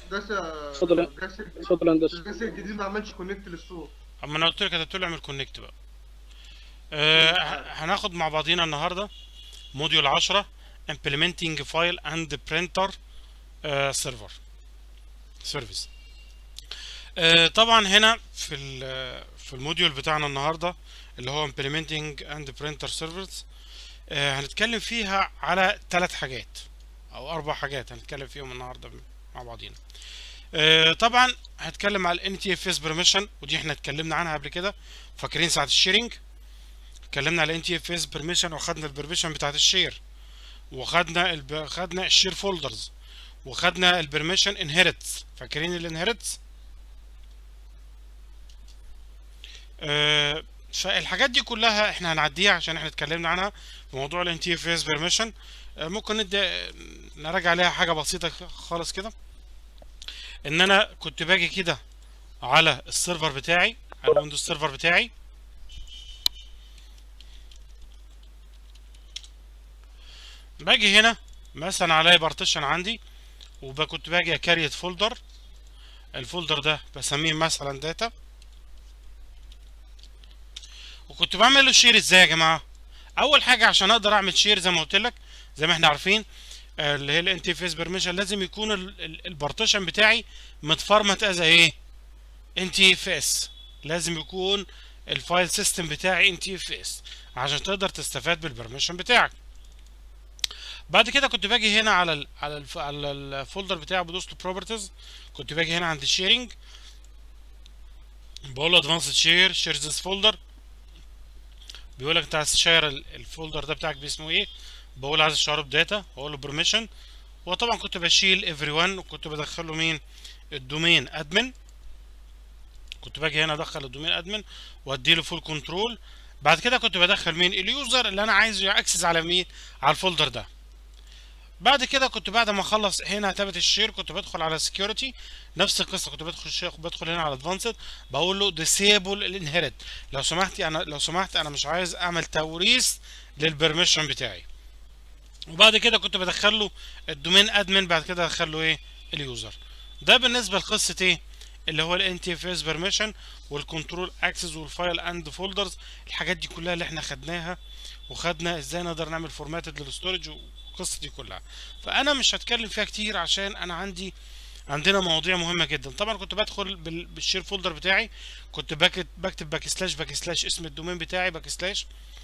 باشمهندس جاسر. اتفضل يا هندسه. جاسر الجديد ما عملش كونكت للصوت. اما انا قلت لك هتقول لي اعمل كونكت بقى. هناخد مع بعضينا النهارده موديول 10 implementing file and printer server service. طبعا هنا في الموديول بتاعنا النهارده اللي هو implementing and printer servers، هنتكلم فيها على 3 حاجات او 4 حاجات هنتكلم فيهم النهارده مع بعضينا. طبعا هتكلم على ال NTFS permission، ودي احنا اتكلمنا عنها قبل كده. فاكرين ساعة الشيرنج اتكلمنا على NTFS permission واخدنا البرميشن بتاعت الشير، خدنا الشير فولدرز، وخدنا البرميشن انهيرتس. فاكرين الانهيرتس؟ فالحاجات دي كلها احنا هنعديها عشان احنا اتكلمنا عنها في موضوع ال NTFS permission. ممكن نراجع عليها حاجة بسيطة خالص كده. ان انا كنت باجي كده على السيرفر بتاعي، على الويندوز سيرفر بتاعي، باجي هنا مثلا على بارتيشن عندي، وكنت باجي اكريت فولدر. الفولدر ده بسميه مثلا داتا، وكنت بعمل له شير ازاي يا جماعه؟ اول حاجه عشان اقدر اعمل شير زي ما قلت لك، زي ما احنا عارفين اللي هي الانترفيس بيرميشن، لازم يكون البارتيشن بتاعي متفرمت از ايه؟ NTFS. لازم يكون الفايل سيستم بتاعي NTFS عشان تقدر تستفاد بالبرميشن بتاعك. بعد كده كنت باجي هنا على الفولدر بتاعي، بدوس له بروبرتيز. كنت باجي هنا عند الشيرنج، بقول له ادفانسد شير ذس فولدر. بيقول لك انت عايز تشير الفولدر ده بتاعك باسمه ايه؟ بقول عايز اشيره بداتا، اقول له برميشن. وطبعا كنت بشيل everyone، وكنت بدخله مين؟ الدومين ادمن. كنت باجي هنا ادخل الدومين ادمن وادي له فول كنترول. بعد كده كنت بدخل مين؟ اليوزر اللي انا عايز ياكسس على مين؟ على الفولدر ده. بعد كده كنت بعد ما اخلص هنا تابت الشير، كنت بدخل على سكيورتي، نفس القصه. كنت بدخل هنا على ادفانسد، بقول له ديسيبل الانهيرت. لو سمحت انا مش عايز اعمل توريث للبرميشن بتاعي. وبعد كده كنت بدخل له الدومين ادمن، بعد كده ادخل له ايه؟ اليوزر. ده بالنسبه لقصه ايه؟ اللي هو ال NTFS permission والكنترول اكسس والفايل اند فولدرز. الحاجات دي كلها اللي احنا خدناها، وخدنا ازاي نقدر نعمل فورماتد للستورج والقصه دي كلها. فانا مش هتكلم فيها كتير عشان انا عندنا مواضيع مهمه جدا. طبعا كنت بدخل بالشير فولدر بتاعي، كنت بكتب باك سلاش اسم الدومين بتاعي، باك سلاش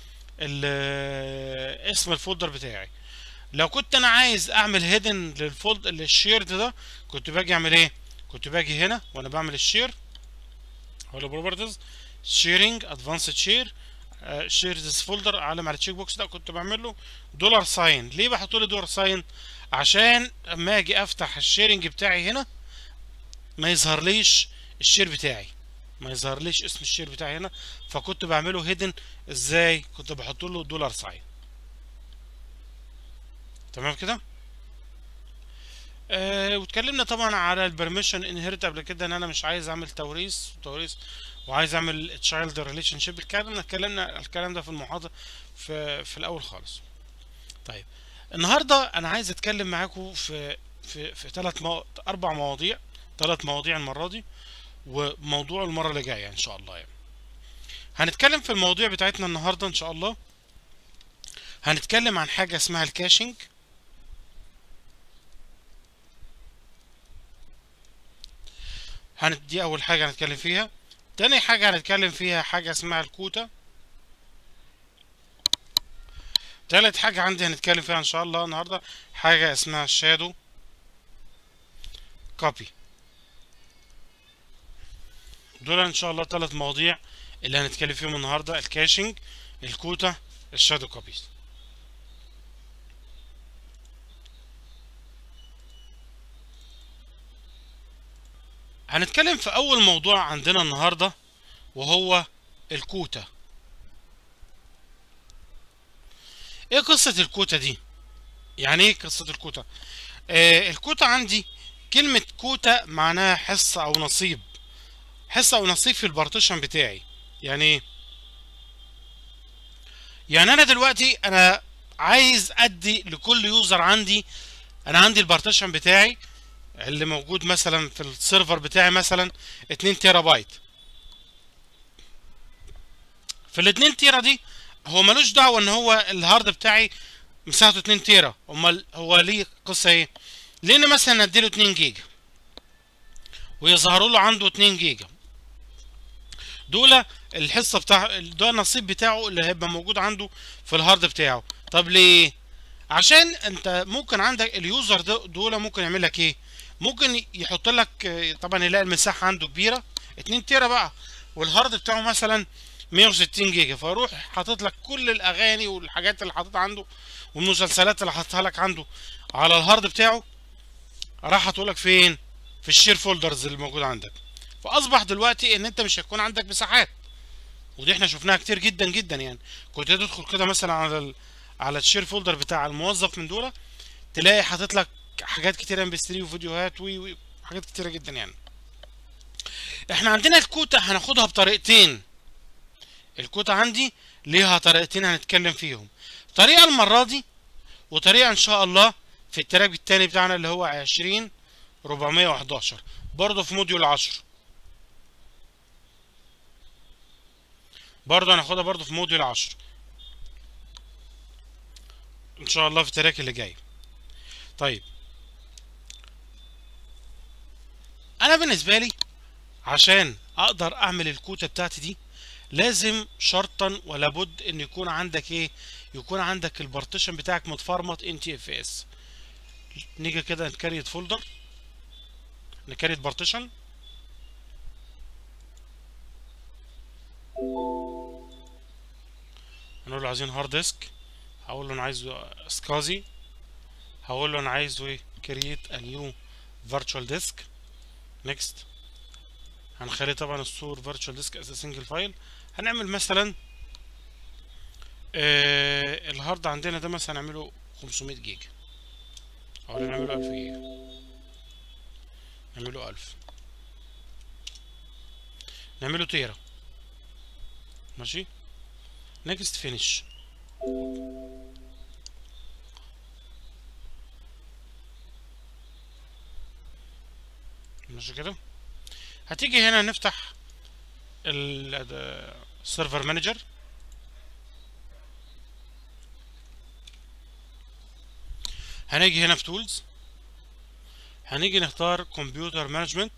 اسم الفولدر بتاعي. لو كنت انا عايز اعمل هيدن للشير ده، كنت باجي اعمل ايه؟ كنت باجي هنا وانا بعمل الشير، هو بروبرتيز شيرنج ادفانسد شير ذس فولدر، اعلم على التشيك بوكس ده. كنت بعمل له دولار ساين. ليه بحط له دولار ساين؟ عشان اما اجي افتح الشيرنج بتاعي هنا ما يظهرليش الشير بتاعي، ما يظهرليش اسم الشير بتاعي هنا. فكنت بعمله هيدن ازاي؟ كنت بحط له دولار ساين. تمام كده؟ واتكلمنا طبعا على البرميشن انهيرت قبل كده، ان انا مش عايز اعمل توريث وعايز اعمل تشايلد ريليشن شيب. اتكلمنا الكلام ده في المحاضره في الاول خالص. طيب النهارده انا عايز اتكلم معاكم في 4 مواضيع، 3 مواضيع المره دي، وموضوع المره اللي جايه ان شاء الله. يعني هنتكلم في المواضيع بتاعتنا النهارده ان شاء الله. هنتكلم عن حاجه اسمها الكاشنج، دي اول حاجه هنتكلم فيها. تاني حاجه هنتكلم فيها حاجه اسمها الكوتا. تالت حاجه عندي هنتكلم فيها ان شاء الله النهارده حاجه اسمها الشادو كوبي. دول ان شاء الله 3 مواضيع اللي هنتكلم فيهم النهارده: الكاشنج، الكوتا، الشادو كوبيز. هنتكلم في اول موضوع عندنا النهارده وهو الكوتا. ايه قصة الكوتا دي؟ يعني ايه قصة الكوتا؟ الكوتا عندي كلمة كوتا معناها حصة او نصيب، حصة او نصيب في البارتيشن بتاعي. يعني ايه؟ يعني انا دلوقتي انا عايز ادي لكل يوزر عندي، انا عندي البارتيشن بتاعي اللي موجود مثلا في السيرفر بتاعي مثلا 2 تيرا بايت. في ال 2 تيرا دي هو ملوش دعوه ان هو الهارد بتاعي مساحته 2 تيرا، امال هو ليه قصه ايه؟ لان مثلا اديله 2 جيجا ويظهروا له عنده 2 جيجا، دول الحصه بتاع ده النصيب بتاعه اللي هيبقى موجود عنده في الهارد بتاعه. طب ليه؟ عشان انت ممكن عندك اليوزر دول ممكن يعمل لك ايه؟ ممكن يحط لك طبعا يلاقي المساحه عنده كبيره 2 تيرا بقى، والهارد بتاعه مثلا 160 جيجا، فيروح حاطط لك كل الاغاني والحاجات اللي حاططها عنده والمسلسلات اللي حاططها لك عنده على الهارد بتاعه، راح هتقول لك فين؟ في الشير فولدرز اللي موجود عندك. فاصبح دلوقتي ان انت مش هيكون عندك مساحات، ودي احنا شفناها كتير جدا جدا يعني. كنت تدخل كده مثلا على على الشير فولدر بتاع الموظف من دول، تلاقي حاطط لك حاجات كتيره ام بي 3 وفيديوهات حاجات كتيره جدا يعني. احنا عندنا الكوتا هناخدها بطريقتين. الكوتا عندي ليها طريقتين هنتكلم فيهم، طريقه المره دي وطريقه ان شاء الله في التراك التاني بتاعنا اللي هو 20411 برضه في موديول 10، برضه هناخدها برضه في موديول 10 ان شاء الله في التراك اللي جاي. طيب انا بالنسبه لي عشان اقدر اعمل الكوتا بتاعتي دي لازم شرطا ولا بد ان يكون عندك ايه؟ يكون عندك البارتيشن بتاعك متفرمط ان تي اف اس. نيجي كده نكريت فولدر، نكريت بارتيشن، هنقول له عايزين هارد ديسك، هقول له انا عايزه سكازي، هقول له انا عايزه ايه؟ كرييت ا نيو فيرتشوال ديسك، نيكست. هنخلي طبعا الصور فيرتشوال ديسك از سنجل فايل. هنعمل مثلا الهارد عندنا ده مثلا نعمله 500 جيجا، او نعمله 1000 جيجا، نعمله 1000، نعمله تيرا، ماشي. نيكست فينيش. ماشي كده. هتيجي هنا نفتح السيرفر مانجر، هنيجي هنا في تولز، هنيجي نختار كمبيوتر مانجمنت،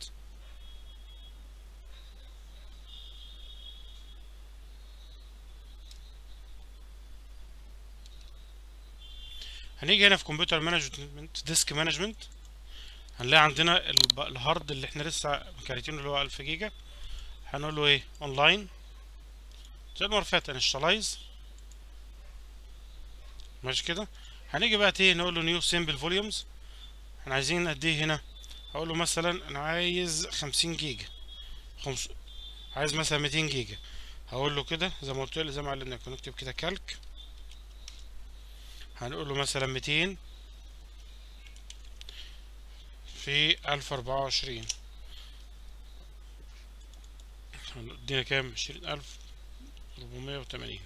هنيجي هنا في كمبيوتر مانجمنت ديسك مانجمنت، هنلاقي عندنا الهارد اللي احنا لسه مكريتينه اللي هو 1000 جيجا. هنقول له ايه؟ اونلاين زي المره اللي فاتت انشالايز، ماشي كده. هنيجي بقى ايه؟ نقول له نيو سيمبل فوليومز، احنا عايزين قد ايه هنا؟ هقول له مثلا انا عايز 50 جيجا، عايز مثلا 200 جيجا. هقول له كده زي ما قلت له، زي ما علمنا نكتب كده كالك، هنقول له مثلا 200 في 1024، هندينا كام؟ 20480.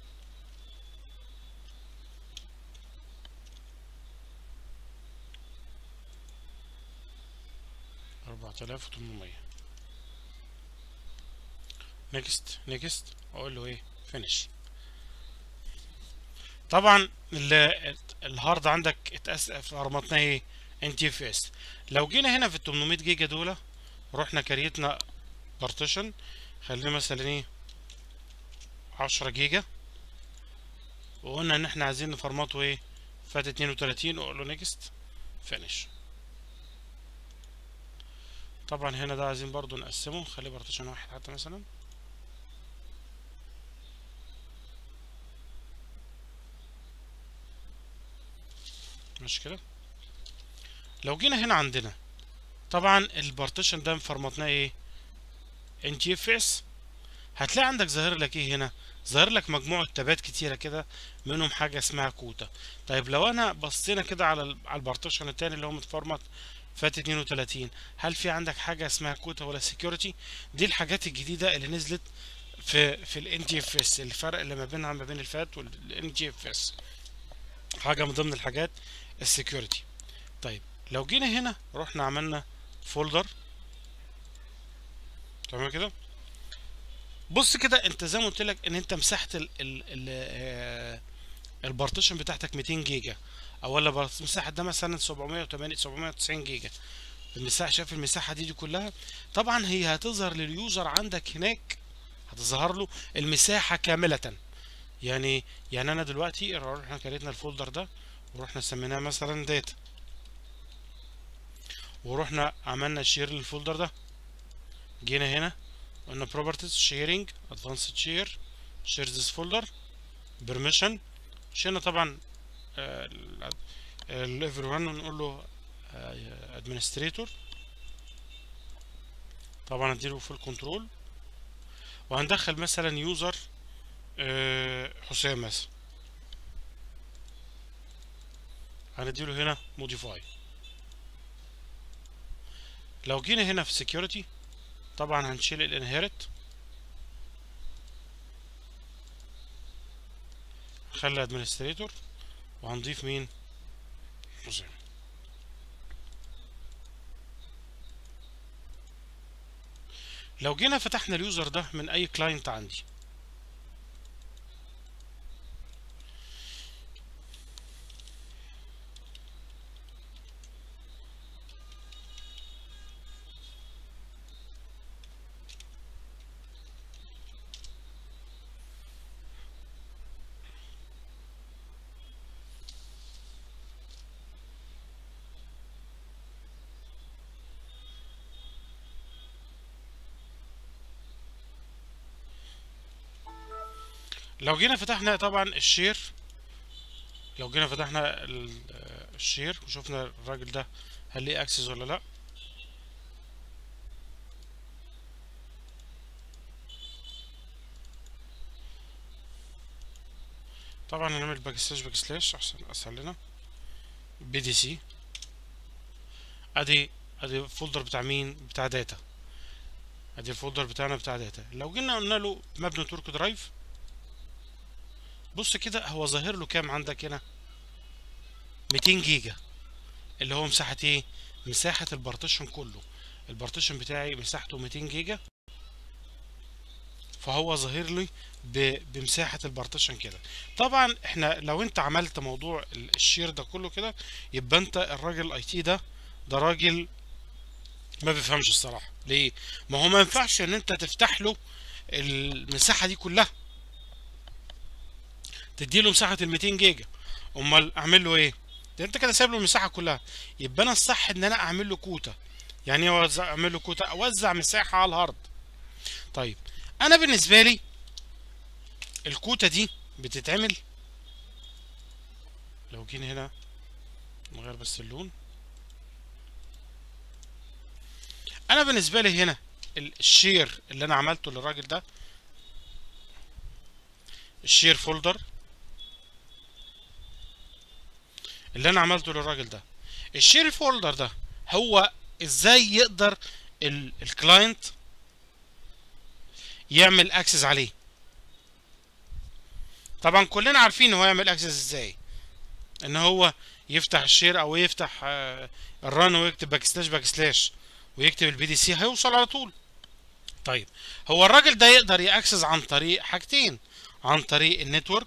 4800. نيكست نيكست، اقول له ايه؟ فينيش. طبعا الهارد عندك فرمتناه ايه؟ ان تي اف اس. لو جينا هنا في ال 800 جيجا دول، رحنا كريتنا بارتيشن، خلينا مثلا ايه؟ 10 جيجا، وقلنا ان احنا عايزين نفرمته ايه؟ فات 32، واقول له نيكست فينيش. طبعا هنا ده عايزين برضو نقسمه، نخليه بارتيشن واحد حتى مثلا، مش كده. لو جينا هنا عندنا طبعا البارتيشن ده فرمتناه ايه؟ ان جي اف اس. هتلاقي عندك ظاهر لك ايه هنا؟ ظاهر لك مجموعة تابات كتيرة كده، منهم حاجة اسمها كوتا. طيب لو انا بصينا كده على البارتيشن التاني اللي هو متفرمت فات 32، هل في عندك حاجة اسمها كوتا ولا سكيورتي؟ دي الحاجات الجديدة اللي نزلت في الان جي اف اس، الفرق اللي ما بينها ما بين الفات والان جي اف اس، حاجة من ضمن الحاجات السكيورتي. طيب لو جينا هنا رحنا عملنا فولدر، تمام كده. بص كده، انت زي ما قلت لك ان انت مساحه البارتيشن بتاعتك 200 جيجا، او ولا المساحه ده مثلا 780 790 جيجا. المساحه، شايف المساحه دي كلها؟ طبعا هي هتظهر لليوزر عندك هناك، هتظهر له المساحه كامله. يعني انا دلوقتي احنا كريتنا الفولدر ده ورحنا سميناه مثلا داتا، ورحنا عملنا شير للفولدر ده. جينا هنا قلنا properties sharing advanced share this folder permission. شلنا طبعا ال everyone ونقول له administrator. طبعا اديله full control، وهندخل مثلا يوزر حسام مثلا، هنديله هنا modify. لو جينا هنا في security طبعا هنشيل الانهيرت، نخلي administrator، وهنضيف مين؟ حسام. لو جينا فتحنا اليوزر ده من اي كلاينت عندي، لو جينا فتحنا طبعا الشير، لو جينا فتحنا الشير وشوفنا الراجل ده هل ليه اكسس ولا لا. طبعا هنعمل باك سلاش احسن اسهل لنا. بي دي سي، ادي الفولدر بتاع مين؟ بتاع داتا. ادي الفولدر بتاعنا بتاع داتا. لو جينا قلنا له ماب نتورك درايف، بص كده هو ظاهر له كام عندك هنا؟ 200 جيجا، اللي هو مساحة ايه؟ مساحة البارتيشن كله. البارتيشن بتاعي مساحته 200 جيجا، فهو ظاهر لي بمساحة البارتيشن كده. طبعا احنا لو انت عملت موضوع الشير ده كله كده، يبقى انت الراجل الاي تي ده راجل ما بيفهمش الصراحة. ليه؟ ما هو ما ينفعش ان انت تفتح له المساحة دي كلها، تديله مساحة ال 200 جيجا. امال اعمل له ايه؟ ده انت كده سايب له المساحة كلها. يبقى انا الصح ان انا اعمل له كوتا. يعني ايه اعمل له كوتا؟ اوزع مساحة على الهارد. طيب انا بالنسبة لي الكوتا دي بتتعمل، لو جينا هنا نغير بس اللون. انا بالنسبة لي هنا الشير اللي انا عملته للراجل ده، الشير فولدر اللي انا عملته للراجل ده، الشير فولدر ده هو ازاي يقدر الكلاينت يعمل اكسس عليه؟ طبعا كلنا عارفين هو يعمل اكسس ازاي، ان هو يفتح الشير او يفتح الران ويكتب باك سلاش ويكتب البي دي سي، هيوصل على طول. طيب هو الراجل ده يقدر ياكسس عن طريق حاجتين، عن طريق النتورك،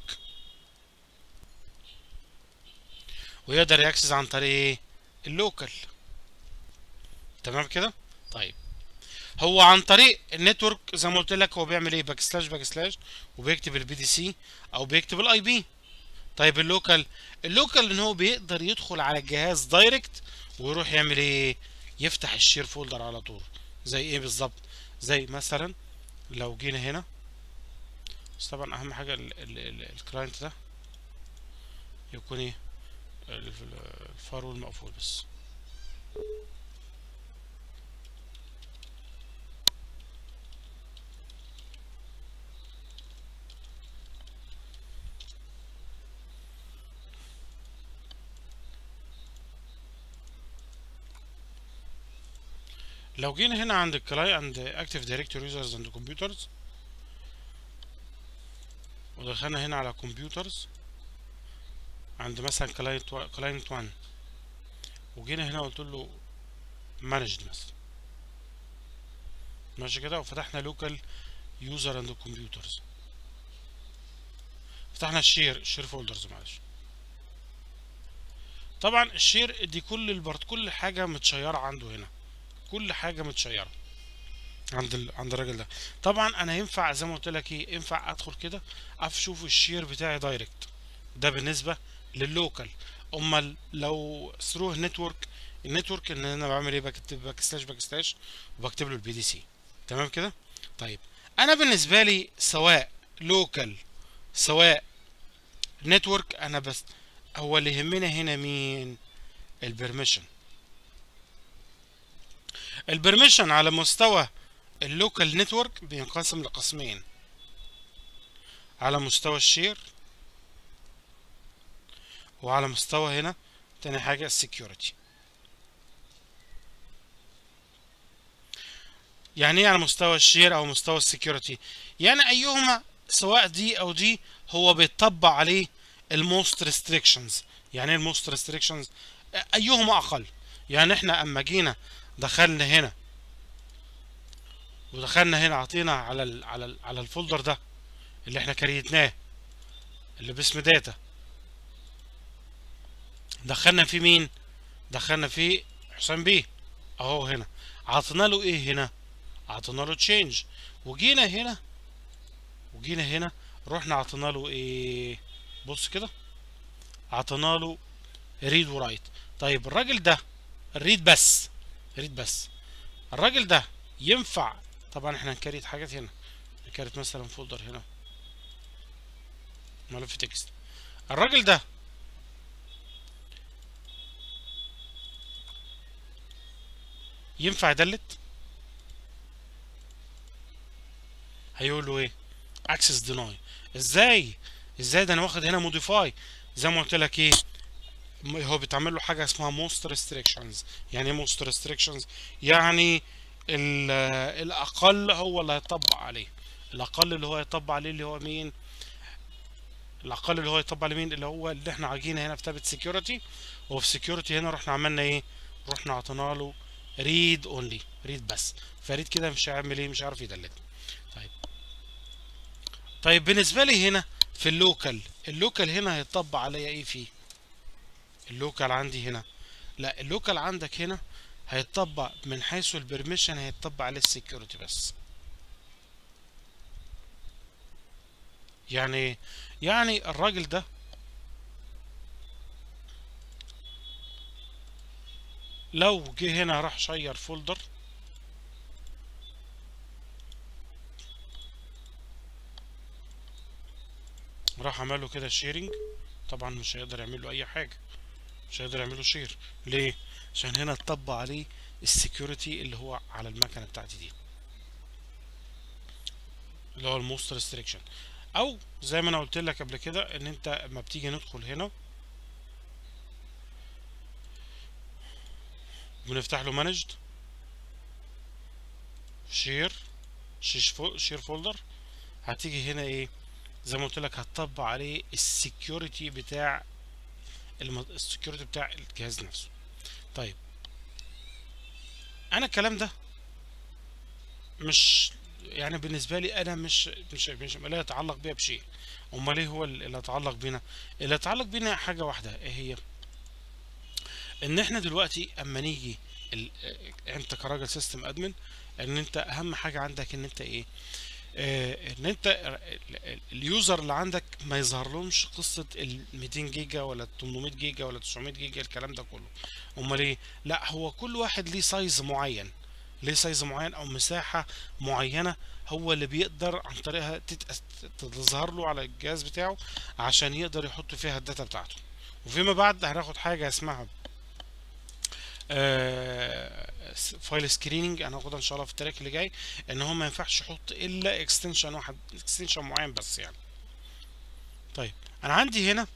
ويقدر ياكسس عن طريق اللوكال. تمام كده. طيب هو عن طريق النتورك زي ما قلت لك هو بيعمل ايه؟ باك سلاش وبيكتب البي دي سي او بيكتب الاي بي. طيب اللوكال ان هو بيقدر يدخل على الجهاز دايركت ويروح يعمل ايه؟ يفتح الشير فولدر على طول. زي ايه بالظبط؟ زي مثلا لو جينا هنا، بس طبعا اهم حاجه الكلاينت ده يكون ايه؟ الفايرول مقفول بس. لو جينا هنا عند الكلاي عند اكتيف دايركتوري يوزرز اند كمبيوترز، ودخلنا هنا على كمبيوترز عند مثلا كلاينت 1، وجينا هنا قلت له مانجد مثلا، ماشي كده، وفتحنا لوكال يوزر اند كمبيوترز، فتحنا الشير فولدرز معلش. طبعا الشير دي كل كل حاجه متشيره عنده هنا، كل حاجه متشيره عند الراجل ده. طبعا انا ينفع زي ما قلت لك ايه، ينفع ادخل كده اشوف الشير بتاعي دايركت، ده بالنسبه لللوكال. امال لو ثرو نتورك، النتورك ان انا بعمل ايه، بكتب باك سلاش وبكتب له البي دي سي. تمام كده. طيب انا بالنسبه لي سواء لوكال سواء نتورك، انا بس هو اللي يهمنا هنا مين؟ البرميشن. البرميشن على مستوى اللوكال نتورك بينقسم لقسمين، على مستوى الشير وعلى مستوى هنا تاني حاجة السكيورتي. يعني ايه على مستوى الشير او مستوى السكيورتي؟ يعني ايهما سواء دي او دي هو بيطبق عليه الموست ريستريكشنز. يعني ايه الموست ريستريكشنز؟ ايهما اقل. يعني احنا اما جينا دخلنا هنا ودخلنا هنا عطينا على الفولدر ده اللي احنا كريتناه اللي باسم داتا، دخلنا فيه مين؟ دخلنا فيه حسام بيه اهو. هنا عطينا له ايه؟ هنا عطينا له تشينج. وجينا هنا وجينا هنا رحنا عطينا له ايه؟ بص كده، عطينا له ريد ورايت. طيب الراجل ده الريد بس، ريد بس، الراجل ده ينفع؟ طبعا احنا هنكريت حاجات هنا، نكريت مثلا فولدر هنا ملف تكست. الراجل ده ينفع يدلت؟ هيقول له ايه؟ اكسس ديناي. ازاي؟ ازاي ده انا واخد هنا موديفاي؟ زي ما قلت لك ايه، هو بيتعمل له حاجه اسمها موست ريستريكشنز. يعني ايه موست ريستريكشنز؟ يعني الاقل هو اللي هيطبق عليه. الاقل اللي هو هيطبق عليه اللي هو مين؟ الاقل اللي هو يطبق عليه مين؟ اللي هو اللي احنا عاجينه هنا في تابت سكيورتي. وفي سكيورتي هنا رحنا عملنا ايه؟ رحنا عطينا له ريد اونلي، ريد بس. فريد كده مش هيعمل ايه؟ مش عارف يدلت. طيب طيب بالنسبه لي هنا في اللوكال، اللوكال هنا هيطبق عليا ايه فيه؟ اللوكال عندي هنا، لا اللوكال عندك هنا هيتطبق من حيث البرميشن، هيتطبق عليه السكيورتي بس. يعني ايه؟ يعني الراجل ده لو جه هنا راح شير فولدر، راح عمله كده شيرنج، طبعا مش هيقدر يعمل له اي حاجه، مش هيقدر يعمل له شير. ليه؟ عشان هنا اتطبق عليه السكيورتي اللي هو على المكنه بتاعتي دي، اللي هو الموست ريستريكشن. او زي ما انا قلت لك قبل كده ان انت اما بتيجي ندخل هنا بنفتح له مانجد شير، شير فولدر، هتيجي هنا ايه؟ زي ما قلت لك هتطبق عليه السكيورتي بتاع السكيورتي بتاع الجهاز نفسه. طيب انا الكلام ده مش، يعني بالنسبه لي انا مش لا يتعلق بيها بشيء. امال ايه هو اللي يتعلق بينا؟ اللي يتعلق بينا حاجه واحده، ايه هي؟ ان احنا دلوقتي اما نيجي انت كراجل سيستم ادمن، ان انت اهم حاجه عندك ان انت ايه؟ ان انت اليوزر اللي عندك ما يظهر لهمش قصه ال 200 جيجا ولا 800 جيجا ولا 900 جيجا الكلام ده كله. امال ايه؟ لا هو كل واحد ليه سايز معين، ليه سايز معين او مساحه معينه هو اللي بيقدر عن طريقها تظهر له على الجهاز بتاعه عشان يقدر يحط فيها الداتا بتاعته. وفيما بعد هناخد حاجه اسمها فايل سكريننج، انا هاخدها ان شاء الله في التراك اللي جاي، ان هو ما ينفعش يحط الا اكستنشن واحد، اكستنشن معين بس يعني. طيب انا عندي هنا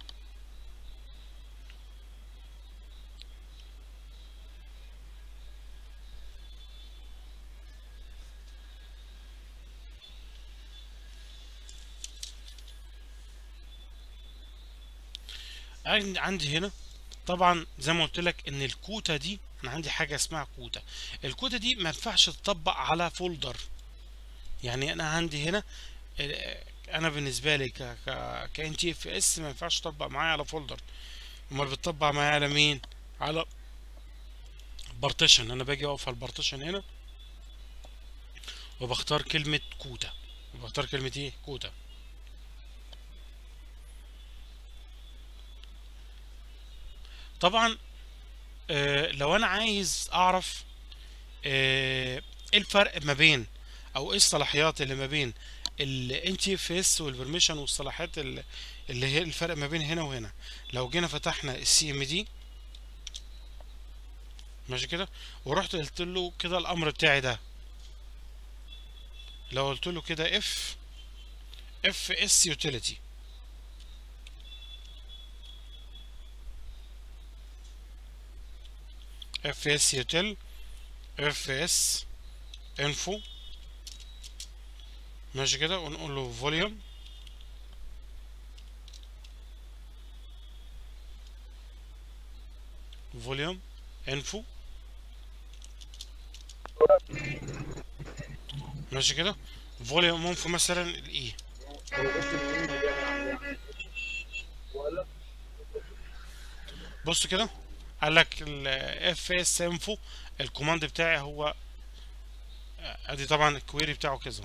عندي هنا طبعا زي ما قلت لك ان الكوتا دي، انا عندي حاجه اسمها كوتا. الكوتا دي ما ينفعش تطبق على فولدر. يعني انا عندي هنا انا بالنسبه لي ك ان تي اف اس ما ينفعش تطبق معايا على فولدر. امال بتطبق معايا على مين؟ على بارتيشن. انا باجي اقف على البارتيشن هنا وبختار كلمه كوتا، وبختار كلمه ايه؟ كوتا. طبعا لو انا عايز اعرف ايه الفرق ما بين، او ايه الصلاحيات اللي ما بين ال NTFS والبرميشن والصلاحيات اللي هي الفرق ما بين هنا وهنا، لو جينا فتحنا السي ام دي ماشي كده، ورحت قلت له كده الامر بتاعي ده، لو قلت له كده اف اس يوتيليتي، اف اس يوتيل، اف اس انفو ماشي كده، ونقول له فوليوم، فوليوم انفو ماشي كده، فوليوم انفو مثلا الاي. بص كده، قال لك الاف اس انفو، الكوماند بتاعي هو ادي طبعا الكويري بتاعه كذا.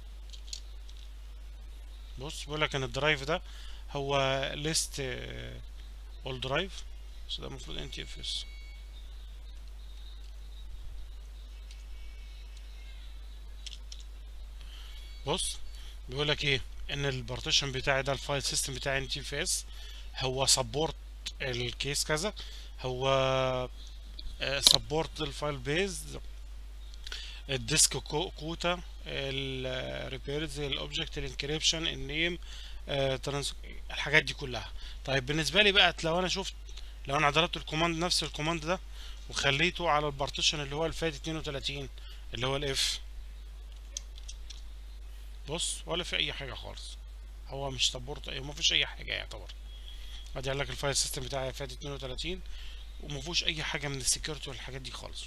بص بيقول لك ان الدرايف ده هو ليست اول درايف، بس ده المفروض ان تي اف اس. بص بيقول لك ايه، ان البارتيشن بتاعي ده الفايل سيستم بتاعي ان تي اف اس هو سبورت الكيس كذا، هو سبورت الفايل بيز، الديسك كوتا، الريبيرز، الاوبجكت، الانكريبشن، النيم، الحاجات دي كلها. طيب بالنسبه لي بقى، لو انا شفت، لو انا ضربت الكوماند، نفس الكوماند ده، وخليته على البارتيشن اللي هو الفات 32 اللي هو الاف، بص ولا في اي حاجه خالص، هو مش سبورت، ما فيش اي حاجه يعتبر. ادي قال لك الفايل سيستم بتاعي فات 32 وما فيهوش اي حاجه من السكيورتي والحاجات دي خالص.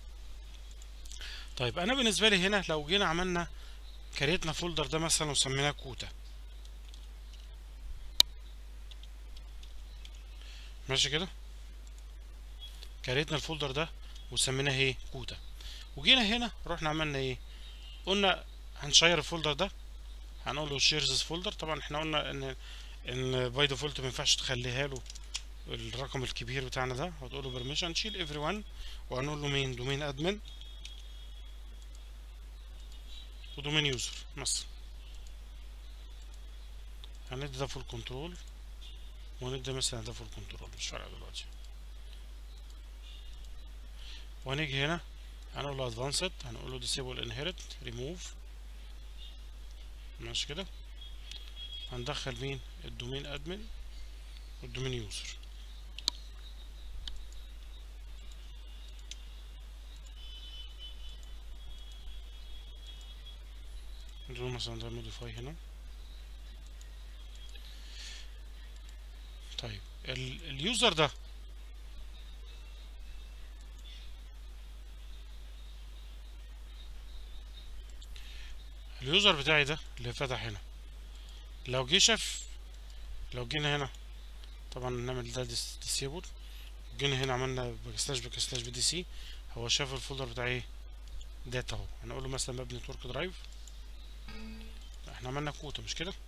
طيب انا بالنسبه لي هنا، لو جينا عملنا كريتنا فولدر ده مثلا وسميناه كوتا ماشي كده، كريتنا الفولدر ده وسميناه ايه؟ كوتا. وجينا هنا رحنا عملنا ايه؟ قلنا هنشير الفولدر ده، هنقول له شيرز فولدر. طبعا احنا قلنا ان باي ديفولت ما ينفعش تخليها له الرقم الكبير بتاعنا ده، هتقول له بيرميشن شيل ايفري ون، وهنقول له مين؟ دومين ادمن ودومين يوزر مثلا. هندي ده فول كنترول، وندي مثلا ده فول كنترول، مش فارقه دلوقتي. وهنيجي هنا هنقول له ادفانسد، هنقول له ديسيبل انهيرت ريموف ماشي كده، هندخل مين؟ الدومين ادمن والدومين يوزر. ندخل مثلا ده موديفاي هنا. طيب اليوزر ده، اليوزر بتاعي ده اللي فتح هنا، لو جه شاف، لو جينا هنا طبعا نعمل ده ديسيبل، جينا هنا عملنا باك سلاش بي دي سي، هو شاف الفولدر بتاع ايه؟ داتا اهو. هنقول له مثلا ماب نتورك درايف، احنا عملنا كوتا مش كده؟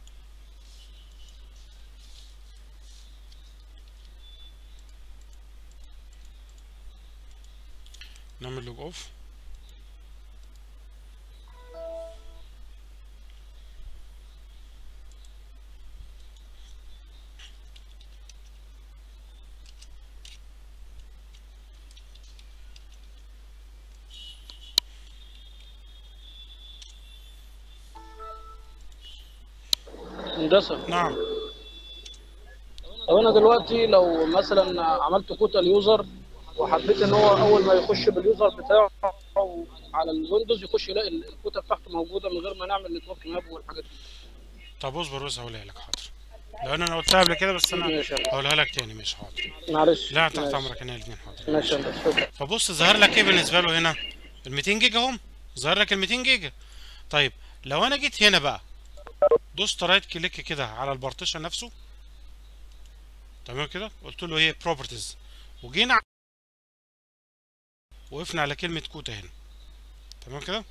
نعمل لوج اوف، هندسه. نعم. طب انا دلوقتي لو مثلا عملت كوتا اليوزر، وحبيت ان هو اول ما يخش باليوزر بتاعه على الويندوز يخش يلاقي الكوتا بتاعته موجوده من غير ما نعمل نتورك ماب والحاجات دي. طب اصبر بس هقولها لك، حاضر. لان انا قلتها قبل كده بس انا ماشي يا هندسة. هقولها لك تاني. ماشي حاضر. معلش. لا تحت ماشي. امرك انا الاثنين حاضر. ماشي يا هندسة، شكرا. فبص ظهر لك ايه بالنسبه له هنا؟ ال 200 جيجا اهم، ظهر لك ال 200 جيجا. طيب لو انا جيت هنا بقى دوست رايت كليك كده على البارتيشن نفسه، تمام كده، قلت له ايه بروبرتيز، وجينا وقفنا على كلمه كوتا هنا، تمام كده.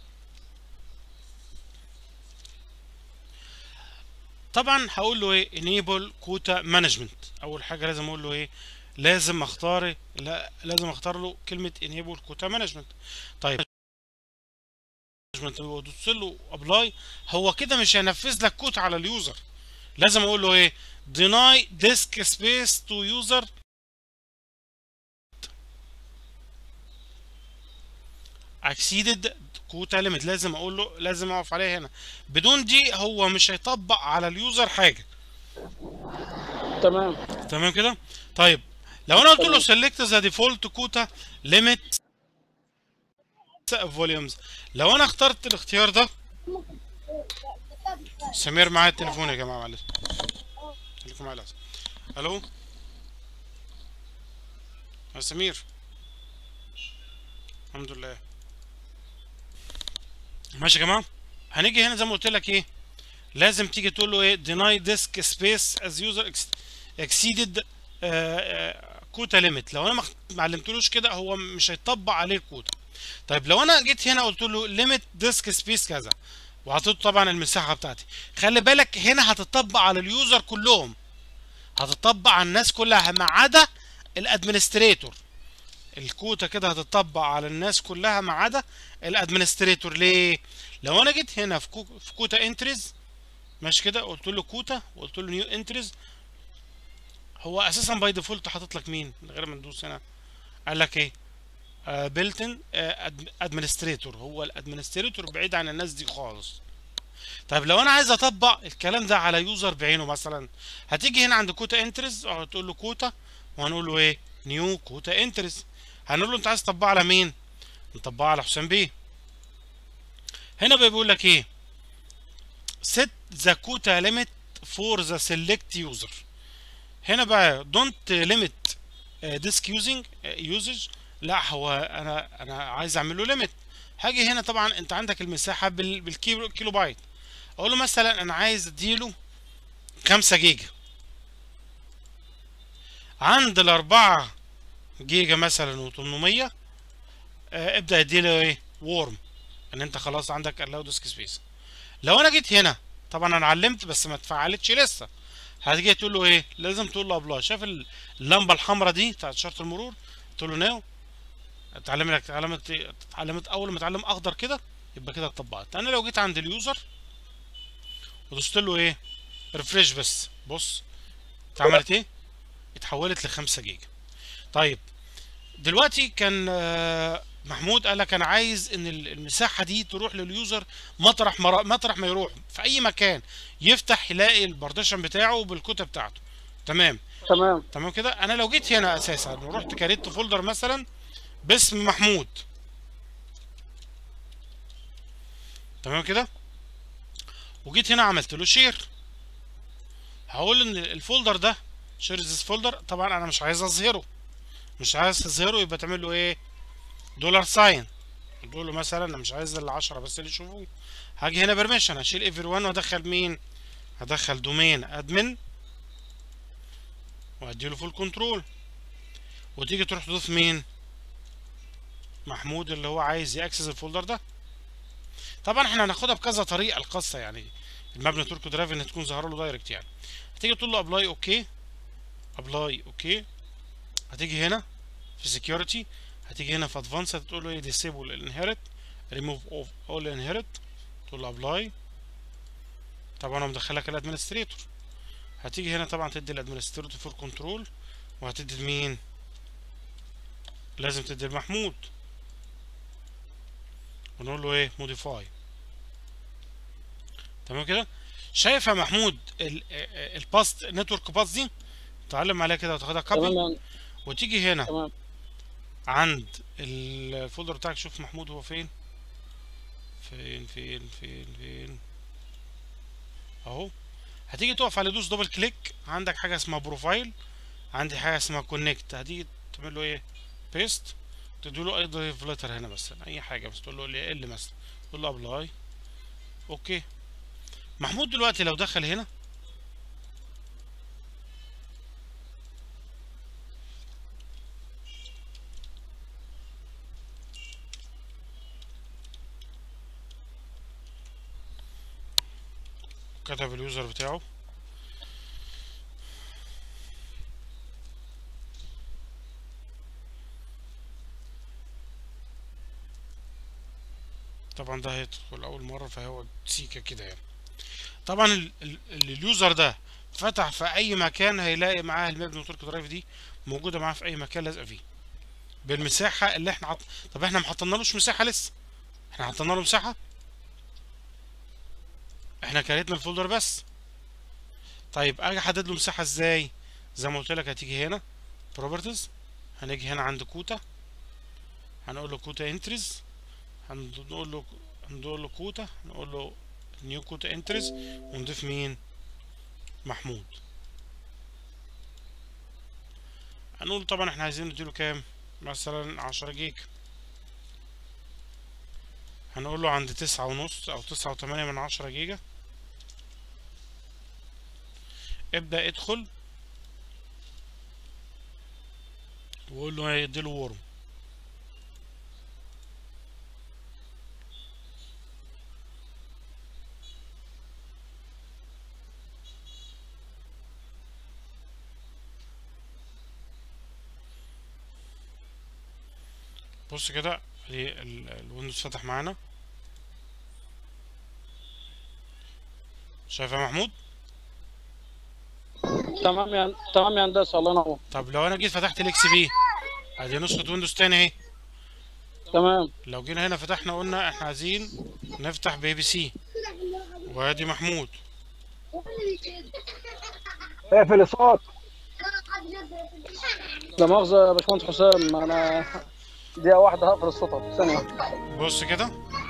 طبعا هقول له ايه enable كوتا مانجمنت. اول حاجه لازم اقول له ايه؟ لازم اختار، لا لازم اختار له كلمه enable كوتا مانجمنت. طيب ودوس له ابلاي، هو كده مش هينفذ لك كوت على اليوزر. لازم اقول له ايه deny disk space to user exceeded كوتا ليميت. لازم اقول له، لازم اقف عليه هنا. بدون دي هو مش هيطبق على اليوزر حاجه. تمام. تمام كده. طيب لو انا قلت له تمام. select the default كوتا limit volumes، لو انا اخترت الاختيار ده، سمير معايا التليفون يا جماعه معلش، خليكم معايا لحظه. الو يا سمير. الحمد لله. ماشي يا جماعه. هنيجي هنا زي ما قلت لك ايه، لازم تيجي تقول له ايه deny disk space as user exceeded كوتا ليميت. لو انا ما علمتلوش كده هو مش هيطبق عليه الكوتا. طيب لو انا جيت هنا قلت له ليميت ديسك سبيس كذا، وحطيت طبعا المساحه بتاعتي، خلي بالك هنا هتطبق على اليوزر كلهم، هتطبق على الناس كلها ما عدا الادمنستريتور. الكوتا كده هتطبق على الناس كلها ما عدا الادمنستريتور. ليه؟ لو انا جيت هنا في كوتا انتريز، ماشي كده، قلت له كوتا وقلت له نيو انتريز، هو اساسا باي ديفولت حاطط لك مين من غير ما ندوس هنا؟ قال لك ايه؟ بيلتن ادمنستريتور. هو الادمنستريتور بعيد عن الناس دي خالص. طيب لو انا عايز اطبق الكلام ده على يوزر بعينه مثلا، هتيجي هنا عند كوتا انترز وهتقول له كوتا، وهنقول له ايه نيو كوتا انترز. هنقول له انت عايز تطبقه على مين؟ نطبقه على حسام بيه. هنا بيقول لك ايه set the quota limit for the select user. هنا بقى don't limit disk usage. لا هو انا عايز اعمل له ليميت. هاجي هنا طبعا انت عندك المساحه بالكيلو بايت، اقول له مثلا انا عايز اديله 5 جيجا، عند ال4 جيجا مثلا و800 ابدا اديله ايه وورم، ان انت خلاص عندك allow disk space. لو انا جيت هنا طبعا انا علمت بس ما اتفعلتش لسه، هتيجي تقول له ايه؟ لازم تقول له ابلاي. شايف اللمبه الحمراء دي بتاعت اشاره المرور؟ تقول له ناو، اتعلم لك اتعلمت اول ما اتعلم اخضر كده يبقى كده اتطبقت. انا لو جيت عند اليوزر ودوست له ايه ريفريش، بس بص اتعملت ايه؟ اتحولت ل5 جيجا. طيب دلوقتي كان محمود قال لك انا عايز ان المساحه دي تروح لليوزر مطرح ما يروح في اي مكان يفتح يلاقي البارتيشن بتاعه بالكتب بتاعته. تمام. تمام. تمام كده. انا لو جيت هنا اساسا ورحت كريت فولدر مثلا باسم محمود، تمام كده، وجيت هنا عملت له شير، هقول ان الفولدر ده شير ذيس فولدر. طبعا انا مش عايز اظهره، مش عايز تظهره، يبقى تعمل له ايه دولار ساين، تقول له مثلا انا مش عايز ال10 بس اللي يشوفوه. هاجي هنا بيرميشن، هشيل ايفري وان وادخل مين؟ هدخل دومين ادمن واديله فول كنترول، وتيجي تروح تضيف مين؟ محمود اللي هو عايز ياكسس الفولدر ده. طبعا احنا هناخدها بكذا طريقه القصه، يعني المبنى توركو درايف ان تكون ظاهره له دايركت يعني. هتيجي تقول له ابلاي اوكي، ابلاي اوكي. هتيجي هنا في سكيورتي، هتيجي هنا في ادفانس هتقول له ايه ديسيبل الانهيرت ريموف اوف اول انهيرت، تقول له ابلاي. طبعا انا مدخلك الادمنستريتور. هتيجي هنا طبعا تدي الادمنستريتور فور كنترول، وهتدي لمين؟ لازم تدي لمحمود، ونقول له ايه موديفاي. تمام كده. شايف يا محمود الباست نتورك باس دي؟ تعلم عليها كده وتاخدها كوبي، تمام. وتيجي هنا تمام. عند الفولدر بتاعك. شوف محمود هو فين فين اهو. هتيجي تقف على دوس دبل كليك، عندك حاجه اسمها بروفايل، عندي حاجه اسمها كونكت. هتيجي تعمل له ايه؟ بيست. تديله اي ضيف لتر هنا مثلا، اي حاجه بس تقول له ال مثلا، تقول له ابلاي. اوكي. محمود دلوقتي لو دخل هنا كتب اليوزر بتاعه، طبعا ده هيدخل اول مره فهو سيكه كده يعني. طبعا اليوزر ده فتح في اي مكان هيلاقي معاه الماب نتورك درايف دي موجوده معاه في اي مكان لازقه فيه بالمساحه اللي احنا طب احنا ما حطينالوش مساحه لسه، احنا حطينا له مساحه، احنا كريتنا الفولدر بس. طيب اجي احدد له مساحه ازاي؟ زي ما قلت لك هتيجي هنا بروبرتيز، هنيجي هنا عند كوتا، هنقول له كوتا انتريز، هنقول له كوتا، نقول له نيو كوتا انتريز، ونضيف مين؟ محمود. هنقول طبعا احنا عايزين نديله كام؟ مثلا 10 جيجا. هنقول له عند 9.5 او 9.8 جيجا. ابدأ ادخل وقول له هيديله ورم. بص كده الويندوز فتح معانا، شايف يا محمود؟ تمام يا هندسه، الله ينور. طب لو انا جيت فتحت الاكس بي، ادي نسخة ويندوز تاني اهي. تمام. لو جينا هنا فتحنا قلنا احنا عايزين نفتح بي بي سي، وادي محمود. اقفل الصوت. لا مؤاخذة يا باشمهندس حسام، انا دقيقة واحدة هقفل الصوت، ثانية واحدة. بص كده،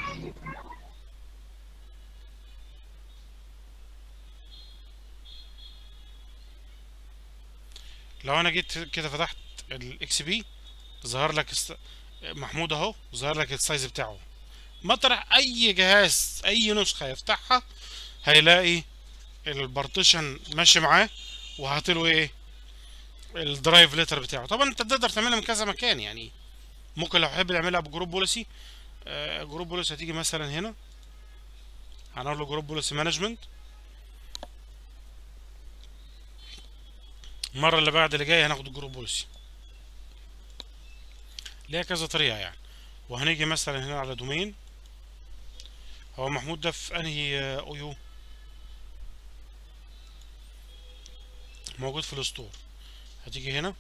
لو انا جيت كده فتحت الاكس بي، ظهر لك محمود اهو، ظهر لك السايز بتاعه. مطرح اي جهاز اي نسخة يفتحها هيلاقي البارتيشن ماشي معاه، وهاتله ايه؟ الدرايف ليتر بتاعه. طبعا انت تقدر تعملها من كذا مكان يعني، ممكن لو حابب تعملها بجروب بوليسي. جروب بوليسي هتيجي مثلا هنا، هنقول له جروب بوليسي مانجمنت. المره اللي بعد اللي جايه هناخد الجروب بوليسي، ليها كذا طريقه يعني. وهنيجي مثلا هنا على دومين. هو محمود ده في انهي او يو؟ موجود في الستور. هتيجي هنا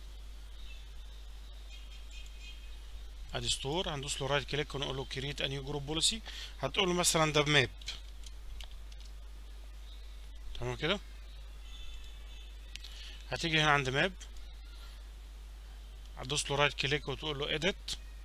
ادي ستور، هندوس له رايت كليك ونقول له كريت ا نيو جروب بوليسي. هتقول له مثلا ده بماب، تمام كده. هتيجي هنا عند ماب، هتدوس له رايت كليك وتقول له اديت.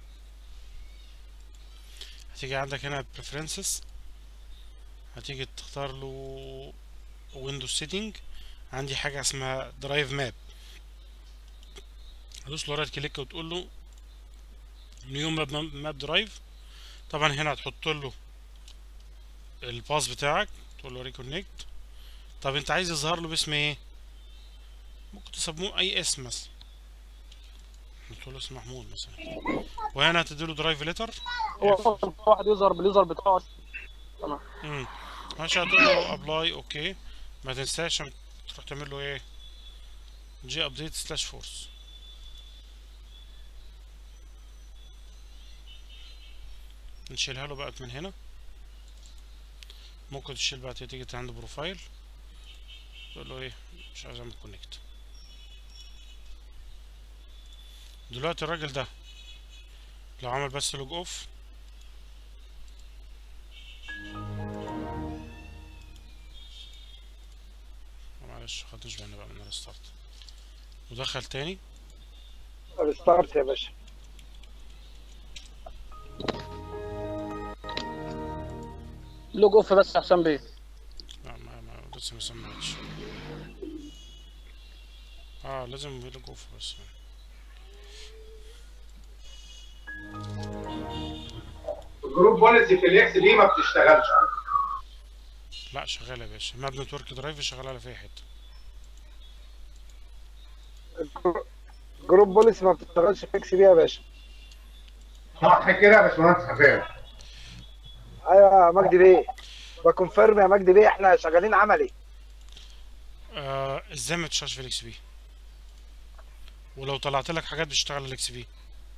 هتيجي عندك هنا preferences، هتيجي تختار له ويندوز سيتنج، عندي حاجه اسمها درايف ماب. هدوس له رايت كليك وتقول له نيو ماب درايف. طبعا هنا هتحط له الباس بتاعك، تقول له ريكونكت. طب انت عايز يظهر له باسم ايه؟ ممكن تسموه اي اسم مثلا، تقول له اسم محمود مثلا. وهنا هتديله درايف ليتر. هو واحد يظهر باليوزر بتاعه. تمام. ماشي، هتقول له ابلاي اوكي. ما تنساش تروح تعمل له ايه؟ جي ابديت سلاش فورس. نشيلها له بقت من هنا. ممكن تشيل بقى، تيجي عند بروفايل تقول له ايه؟ مش عايز اعمل كونكت. دلوقتي الراجل ده لو عمل بس لوج اوف، معلش خدتش بالنا بقى من الستارت، ودخل تاني. الستارت يا باشا. لوج اوف بس يا حسام بيه. لا ما لسه ما سمعتش. لازم يلقوا بس. الجروب بوليسي في الاكس بي ما بتشتغلش. لا شغاله يا باشا، ماب نتورك درايف شغاله في اي حته. جروب بوليس ما بتشتغلش في اكس بي يا باشا. صح كده يا باشمهندس حسين؟ ايوه يا مجدي بيه، بكونفيرم يا مجدي بيه، احنا شغالين عملي. ازاي ما بتشتغلش في الاكس بي؟ ولو طلعت لك حاجات بتشتغل الاكس بي.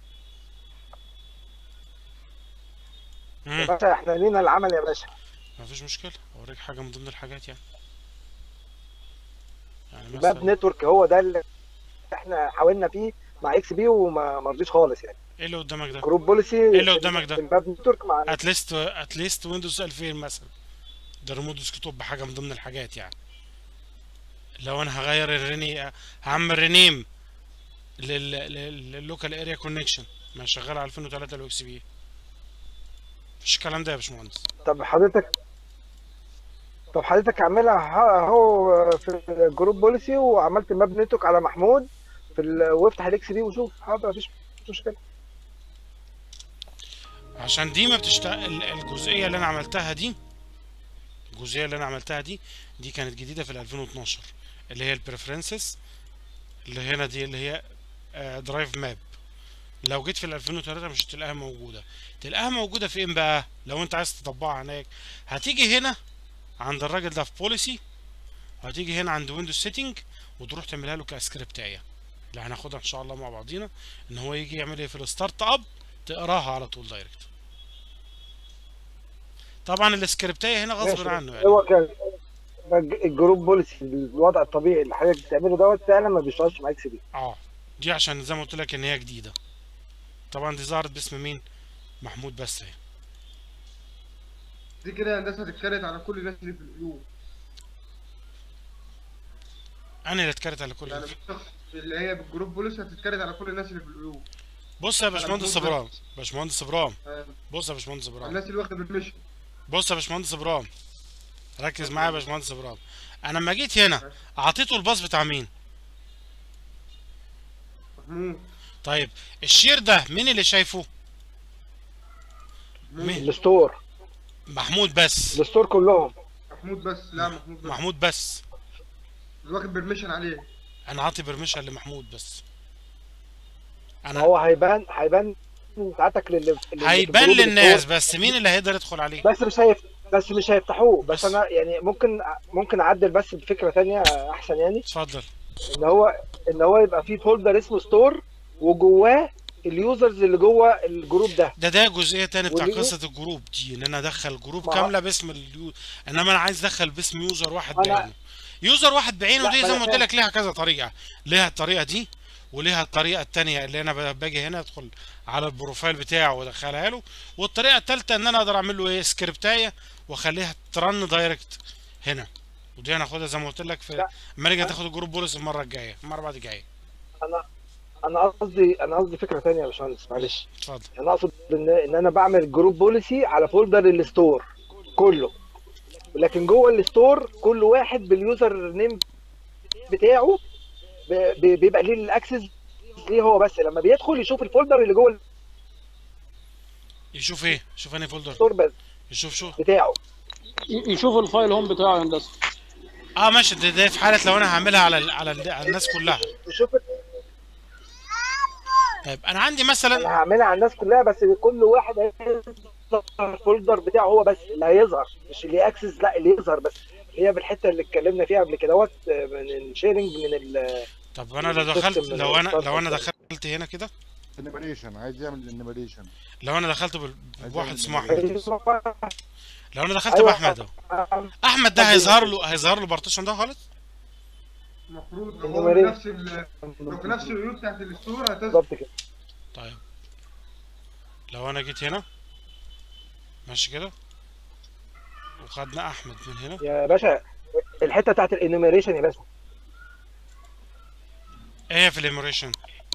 يا باشا احنا لينا العمل يا باشا. مفيش مشكله، اوريك حاجه من ضمن الحاجات يعني باب مثلا. نتورك هو ده اللي احنا حاولنا فيه مع اكس بي وما رضيش خالص يعني. ايه اللي قدامك ده؟ جروب بوليسي ايه اللي قدامك ده؟ الباب نتورك مع اتليست ويندوز 2000 مثلا، ده ريموت ديسكتوب، حاجه من ضمن الحاجات يعني. لو انا هغير هعمل رينيم لللوكال اريا كونكشن، ما شغال على 2003 الاو اكس بي. مفيش الكلام ده يا باشمهندس. طب حضرتك اعملها اهو في الجروب بوليسي، وعملت ماب نتورك على محمود وافتح الاكس بي وشوف. حاضر مفيش مشكله. عشان دي ما بتشتغل الجزئيه اللي انا عملتها دي، دي كانت جديده في 2012، اللي هي البريفرنسز اللي هنا دي، اللي هي درايف ماب. لو جيت في 2003 مش هتلاقيها موجوده. تلاقيها موجوده فين بقى لو انت عايز تطبقها هناك؟ هتيجي هنا عند الراجل ده في بوليسي، وهتيجي هنا عند ويندوز سيتنج، وتروح تعملها له كسكريبتايه اللي هناخدها ان شاء الله مع بعضينا، ان هو يجي يعمل ايه في الستارت اب، تقراها على طول دايركت. طبعا السكريبتايه هنا غصب ماشي. عنه يعني. هو كان الجروب بوليسي الوضع الطبيعي اللي حضرتك بتعمله دوت فعلا ما بيشتغلش مع اكس بي. دي عشان زي ما قلت لك ان هي جديده. طبعا دي ظهرت باسم مين؟ محمود بس اهي. دي كده هندسه هتتكرت على كل الناس اللي في القلوب. انا اللي اتكرت على كل يعني بالشخص اللي هي بالجروب بوليس هتتكرت على كل الناس اللي في القلوب. بص يا باشمهندس ابرام، آه، بص يا باشمهندس ابرام، الناس اللي واخده بالمشن. بص يا باشمهندس ابرام، ركز معايا يا باشمهندس ابرام. انا لما جيت هنا اعطيته الباص بتاع مين؟ محمود. طيب الشير ده مين اللي شايفه؟ مين؟ الستور. محمود بس. الستور كلهم. محمود بس. لا محمود بس. محمود بس. اللي واخد برميشن عليه. انا عاطي برميشن لمحمود بس. انا هو هيبان ساعتك هيبان للناس، بس مين اللي هيقدر يدخل عليه؟ بس مش هيفتحوه. بس. بس انا يعني ممكن اعدل بس بفكره ثانيه احسن يعني. اتفضل. ان هو يبقى فيه فولدر اسمه ستور، وجواه اليوزرز اللي جوه الجروب ده. ده جزئيه تاني بتاع واليو- قصه الجروب دي، ان انا ادخل جروب ما- كامله باسم انما انا عايز ادخل باسم يوزر واحد أنا- بعينه. يوزر واحد بعينه لا، دي ما زي أنا ما قلت فاهم. لك ليها كذا طريقه. ليها الطريقه دي، وليها الطريقه التانية اللي انا باجي هنا ادخل على البروفايل بتاعه وادخلها له، والطريقه التالتة ان انا اقدر اعمل له ايه، سكريبتايه واخليها ترن دايركت هنا. ودي هناخدها زي ما قلت لك في لا. لما نيجي تاخد الجروب بوليس المره الجايه، المره بعد الجايه. انا انا قصدي فكره ثانيه يا باشمهندس، معلش. اتفضل. انا اقصد ان انا بعمل جروب بوليسي على فولدر الستور كله، لكن جوه الستور كل واحد باليوزر نيم بتاعه بيبقى ليه الاكسس ليه هو بس، لما بيدخل يشوف الفولدر اللي جوه يشوف ايه؟ يشوف انهي فولدر؟ الستور بس يشوف شو؟ بتاعه. يشوف الفايل هوم بتاعه يا هندسه. ماشي. ده في حاله لو انا هعملها على الناس كلها. يشوف. طيب انا عندي انا مثلا، هعملها على الناس كلها، بس كل واحد هيظهر الفولدر بتاعه هو بس اللي هيظهر، مش اللي اكسس، لا اللي يظهر بس. هي بالحته اللي اتكلمنا فيها قبل كده من الشيرنج طب انا لو دخلت لو انا دخلت هنا كده، انيميشن عايز يعمل انيميشن. لو انا دخلت بواحد اسمه احمد، ايوه. لو انا دخلت باحمد اهو، احمد ده هيظهر له بارتيشن ده خالص. المفروض لو هو لو في نفس القيود بتاعت الستور هتظهر. بالظبط كده. طيب لو انا جيت هنا ماشي كده، وخدنا احمد من هنا. يا باشا الحته بتاعت الانيميشن يا باشا. ايه هي في الانيميشن؟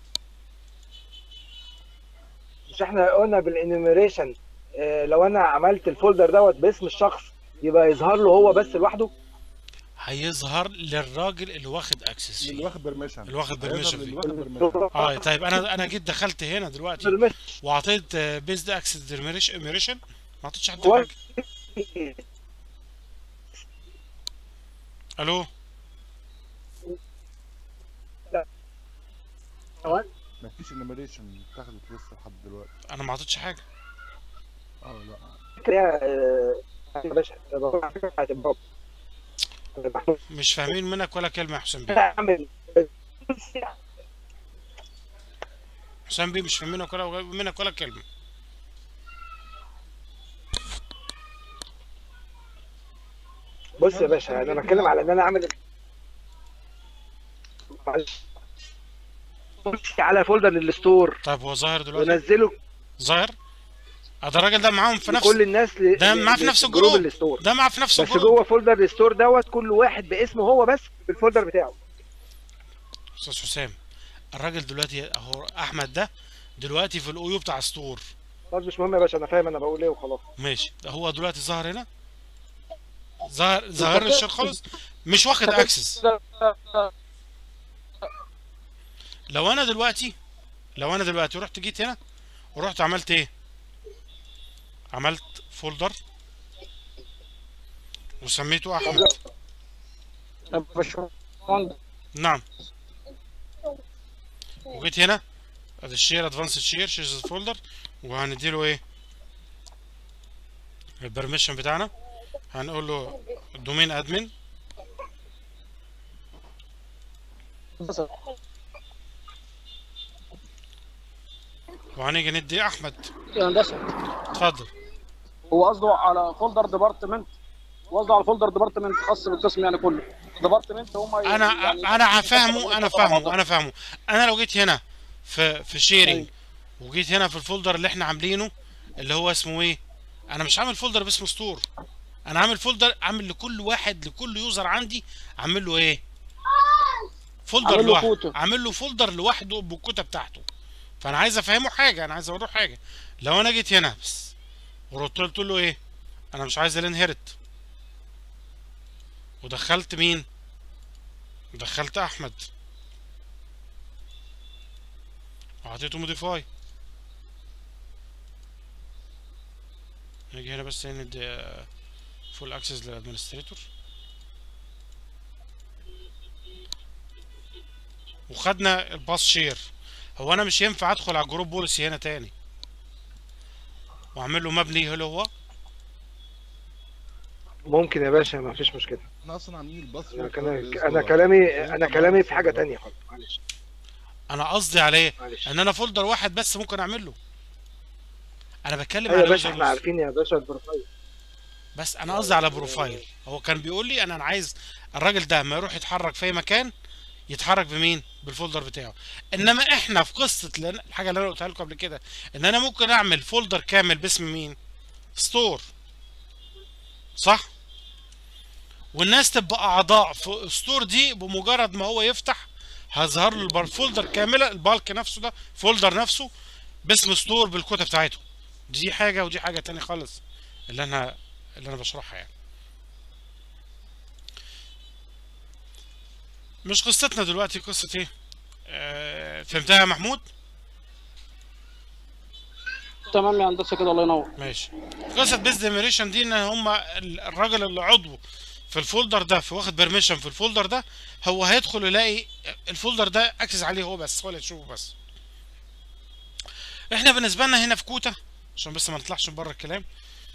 مش احنا قلنا بالانيميشن لو انا عملت الفولدر دوت باسم الشخص يبقى يظهر له هو بس لوحده. هيظهر للراجل اللي واخد اكسس اللي فيه، واخد برميشن اللي واخد permission اللي فيه. واخد برميشن. طيب انا جيت دخلت هنا دلوقتي permission. وعطيت بيزد اكسس ديرميشن، ما عطيتش حد هو- حاجه. الو مفيش انيميشن اتاخدت لسه لحد دلوقتي. انا ما عطيتش حاجه. لا يا باشا هتبقى مش فاهمين منك ولا كلمه يا حسام بيه. اعمل حسام بيه مش فاهمينك ولا كلمه. بص يا باشا، انا بتكلم على ان انا اعمل على فولدر للستور طيب هو ظاهر دلوقتي؟ ونزله ظاهر؟ ده الراجل ده معاهم في نفس كل الناس ده معاه في نفس الجروب، الستور، ده معاه في نفس بس الجروب. جوه فولدر الستور دوت كل واحد باسمه هو بس بالفولدر بتاعه. استاذ حسام الراجل دلوقتي اهو احمد ده دلوقتي في الاو يو بتاع ستور. خلاص مش مهم يا باشا، انا فاهم انا بقول ايه وخلاص. ماشي هو دلوقتي ظهر هنا، ظهر الشير خالص مش واخد اكسس. لو انا دلوقتي رحت جيت هنا ورحت عملت ايه؟ عملت فولدر وسميته احمد. نعم. وجيت هنا ادي الشير ادفانسد شيرز فولدر، وهنديله ايه؟ البرميشن بتاعنا، هنقول له دومين ادمن، وهنيجي ندي احمد. يا هندسه اتفضل. هو قصده على فولدر ديبارتمنت، وقصده على فولدر ديبارتمنت خاص بالقسم يعني كله ديبارتمنت هم انا فاهمه. انا لو جيت هنا في شيرنج وجيت هنا في الفولدر اللي احنا عاملينه اللي هو اسمه ايه؟ انا مش عامل فولدر باسم ستور، انا عامل فولدر عامل لكل واحد لكل يوزر عندي عامل له ايه؟ فولدر لوحده، عامل له فولدر لوحده بالكوته بتاعته. فانا عايز افهمه حاجه، انا عايز اوريه حاجه. لو انا جيت هنا بس قلت له ايه؟ انا مش عايز الانهيرت، ودخلت مين؟ دخلت احمد وحطيته موديفاي. نيجي هنا بس ندي فول اكسس للادمنستريتور، وخدنا الباس شير. هو انا مش ينفع ادخل على الجروب بوليسي هنا تاني واعمل له مبني هو؟ ممكن يا باشا، ما فيش مشكله. احنا اصلا عاملين الباص. انا كلامي في حاجه تانية خالص. معلش انا قصدي عليه معلش. ان انا فولدر واحد بس ممكن اعمل له. انا بتكلم يا على باشا احنا عارفين يا باشا البروفايل، بس انا قصدي على بروفايل. هو كان بيقول لي انا عايز الراجل ده ما يروح يتحرك في اي مكان يتحرك بمين؟ بالفولدر بتاعه. انما احنا في قصه الحاجه اللي انا قلتها لكم قبل كده ان انا ممكن اعمل فولدر كامل باسم مين؟ ستور، صح؟ والناس تبقى اعضاء في ستور دي بمجرد ما هو يفتح هظهر له الفولدر كامله، البالك نفسه ده فولدر نفسه باسم ستور بالكوته بتاعته. دي حاجه ودي حاجه تاني خالص اللي انا بشرحها يعني. مش قصتنا دلوقتي قصه ايه؟ فهمتها يا محمود؟ تمام يا هندسه كده، الله ينور. ماشي. قصه بيز ديميريشن دي ان هم الراجل اللي عضو في الفولدر ده في واخد بيرميشن في الفولدر ده، هو هيدخل يلاقي الفولدر ده اكسس عليه هو بس، هو اللي يشوفه بس. احنا بالنسبه لنا هنا في كوتا عشان بس ما نطلعش بره الكلام،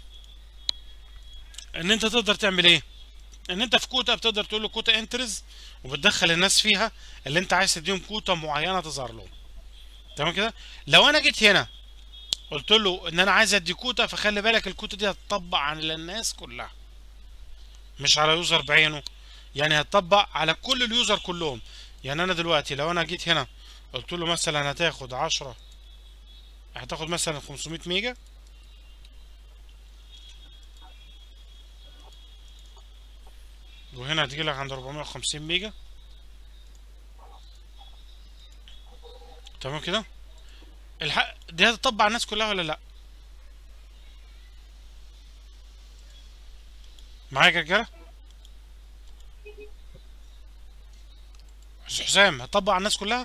ان انت تقدر تعمل ايه؟ ان انت في كوتا بتقدر تقول له كوتا انترز وبتدخل الناس فيها اللي انت عايز تديهم كوتا معينه تظهر لهم. تمام كده؟ لو انا جيت هنا قلت له ان انا عايز ادي كوتا، فخلي بالك الكوتا دي هتطبق على الناس كلها مش على يوزر بعينه، يعني هتطبق على كل اليوزر كلهم. يعني انا دلوقتي لو انا جيت هنا قلت له مثلا هتاخد 10، هتاخد مثلا 500 ميجا، وهنا هتجي لك عند 450 ميجا. تمام كده؟ دي هتطبق على الناس كلها ولا لا؟ معايا يا رجاله؟ حسام هتطبق على الناس كلها.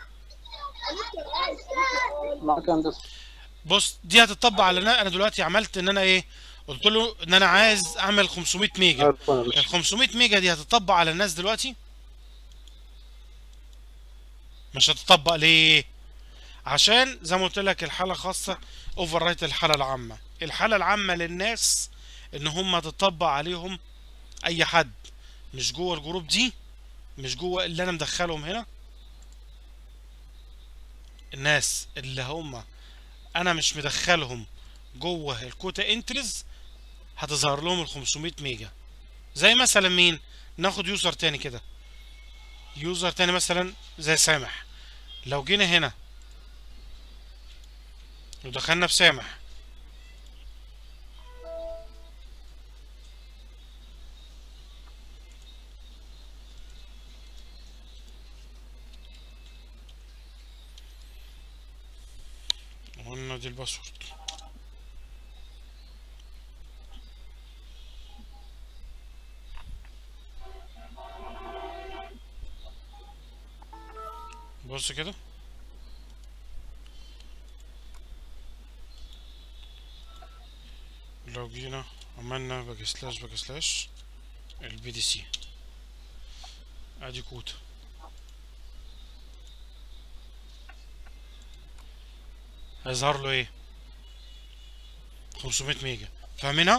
معاك يا هندسه. بص دي هتطبق على انا دلوقتي عملت ان انا ايه، قلت له ان انا عايز اعمل 500 ميجا. ال 500 ميجا دي هتطبق على الناس دلوقتي؟ مش هتطبق. ليه؟ عشان زي ما قلت لك الحاله خاصه اوفر رايت الحاله العامه. الحاله العامه للناس ان هم هتطبق عليهم اي حد مش جوه الجروب دي، مش جوه اللي انا مدخلهم هنا. الناس اللي هم انا مش مدخلهم جوه الكوتا انتريز هتظهر لهم ال 500 ميجا. زي مثلا مين؟ ناخد يوزر تاني كده، يوزر تاني مثلا زي سامح. لو جينا هنا ودخلنا بسامح، قلنا دي الباسورد. بص كده، لو جينا عملنا باك سلاش البي دي سي، ادي كود هيظهر له ايه؟ 500 ميجا. فاهمينها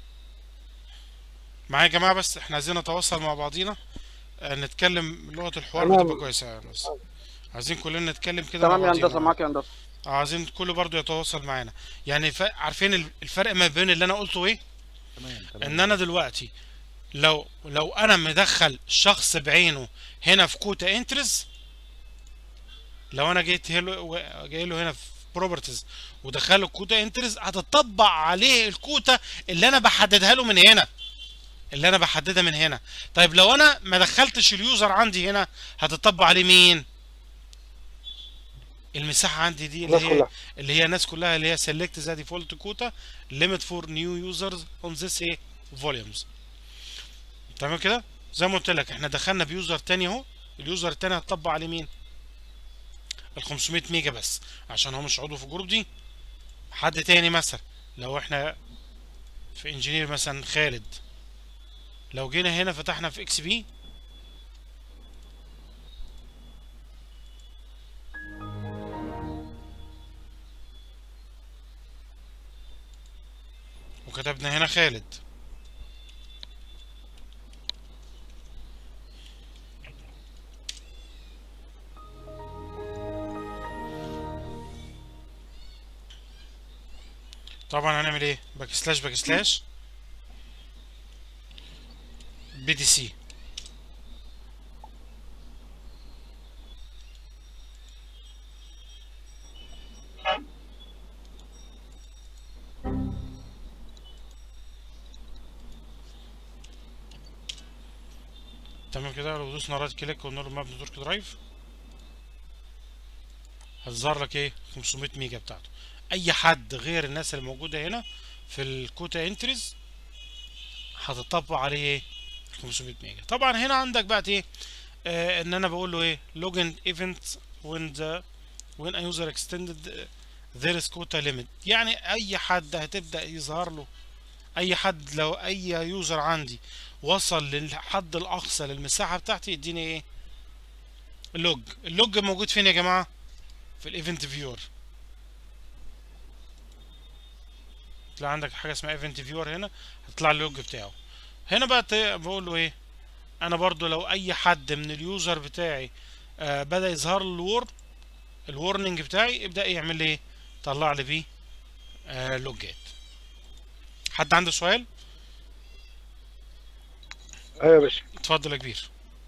معايا يا جماعه؟ بس احنا عايزين نتواصل مع بعضينا، نتكلم لغه الحوار بتبقى كويسه يعني. بس عايزين كلنا نتكلم كده مع تمام يا هندسه، بعضينا. معاك يا هندسه. عايزين كله برضو يتواصل معانا يعني. عارفين الفرق ما بين اللي انا قلته ايه؟ تمام ان انا دلوقتي لو انا مدخل شخص بعينه هنا في كوتا انترز، لو انا جاي له هنا في بروبرتيز ودخله كوتا انترز، هتطبق عليه الكوتا اللي انا بحددها له من هنا، اللي انا بحددها من هنا. طيب لو انا ما دخلتش اليوزر عندي هنا، هتطبق عليه مين؟ المساحه عندي دي اللي هي الناس كلها، اللي هي select the default quota limit for new users on this ايه volumes. تمام كده؟ زي ما قلت لك احنا دخلنا بيوزر تاني اهو، اليوزر التاني هتطبق عليه مين؟ ال 500 ميجا بس، عشان هو مش عضو في الجروب دي. حد تاني مثلا لو احنا في انجينير مثلا خالد، لو جينا هنا فتحنا في اكس بي وكتبنا هنا خالد، طبعا هنعمل ايه؟ باك سلاش بي دي سي. تمام كده. لو دوسنا رايت كليك وقلنا له ماب نتورك درايف، هتظهر لك ايه؟ 500 ميجا بتاعته. اي حد غير الناس اللي موجوده هنا في الكوتا انتريز هتطبق عليه ايه؟ 500 ميجا. طبعا هنا عندك بقى ايه؟ ان انا بقول له ايه؟ login event when a user extended there is quota limit. يعني اي حد هتبدا يظهر له، اي حد لو اي يوزر عندي وصل للحد الاقصى للمساحه بتاعتي يديني ايه؟ اللوج موجود فين يا جماعه؟ في الايفنت فيور. تلاقي عندك حاجه اسمها ايفنت فيور، هنا هتطلع اللوج بتاعه. هنا بقى بقول له ايه؟ انا برضو لو اي حد من اليوزر بتاعي بدا يظهر له الورنينج بتاعي، يبدا يعمل لي ايه؟ طلع لي بيه لوجات. حد عنده سؤال؟ ايوه يا باشا. اتفضل يا كبير.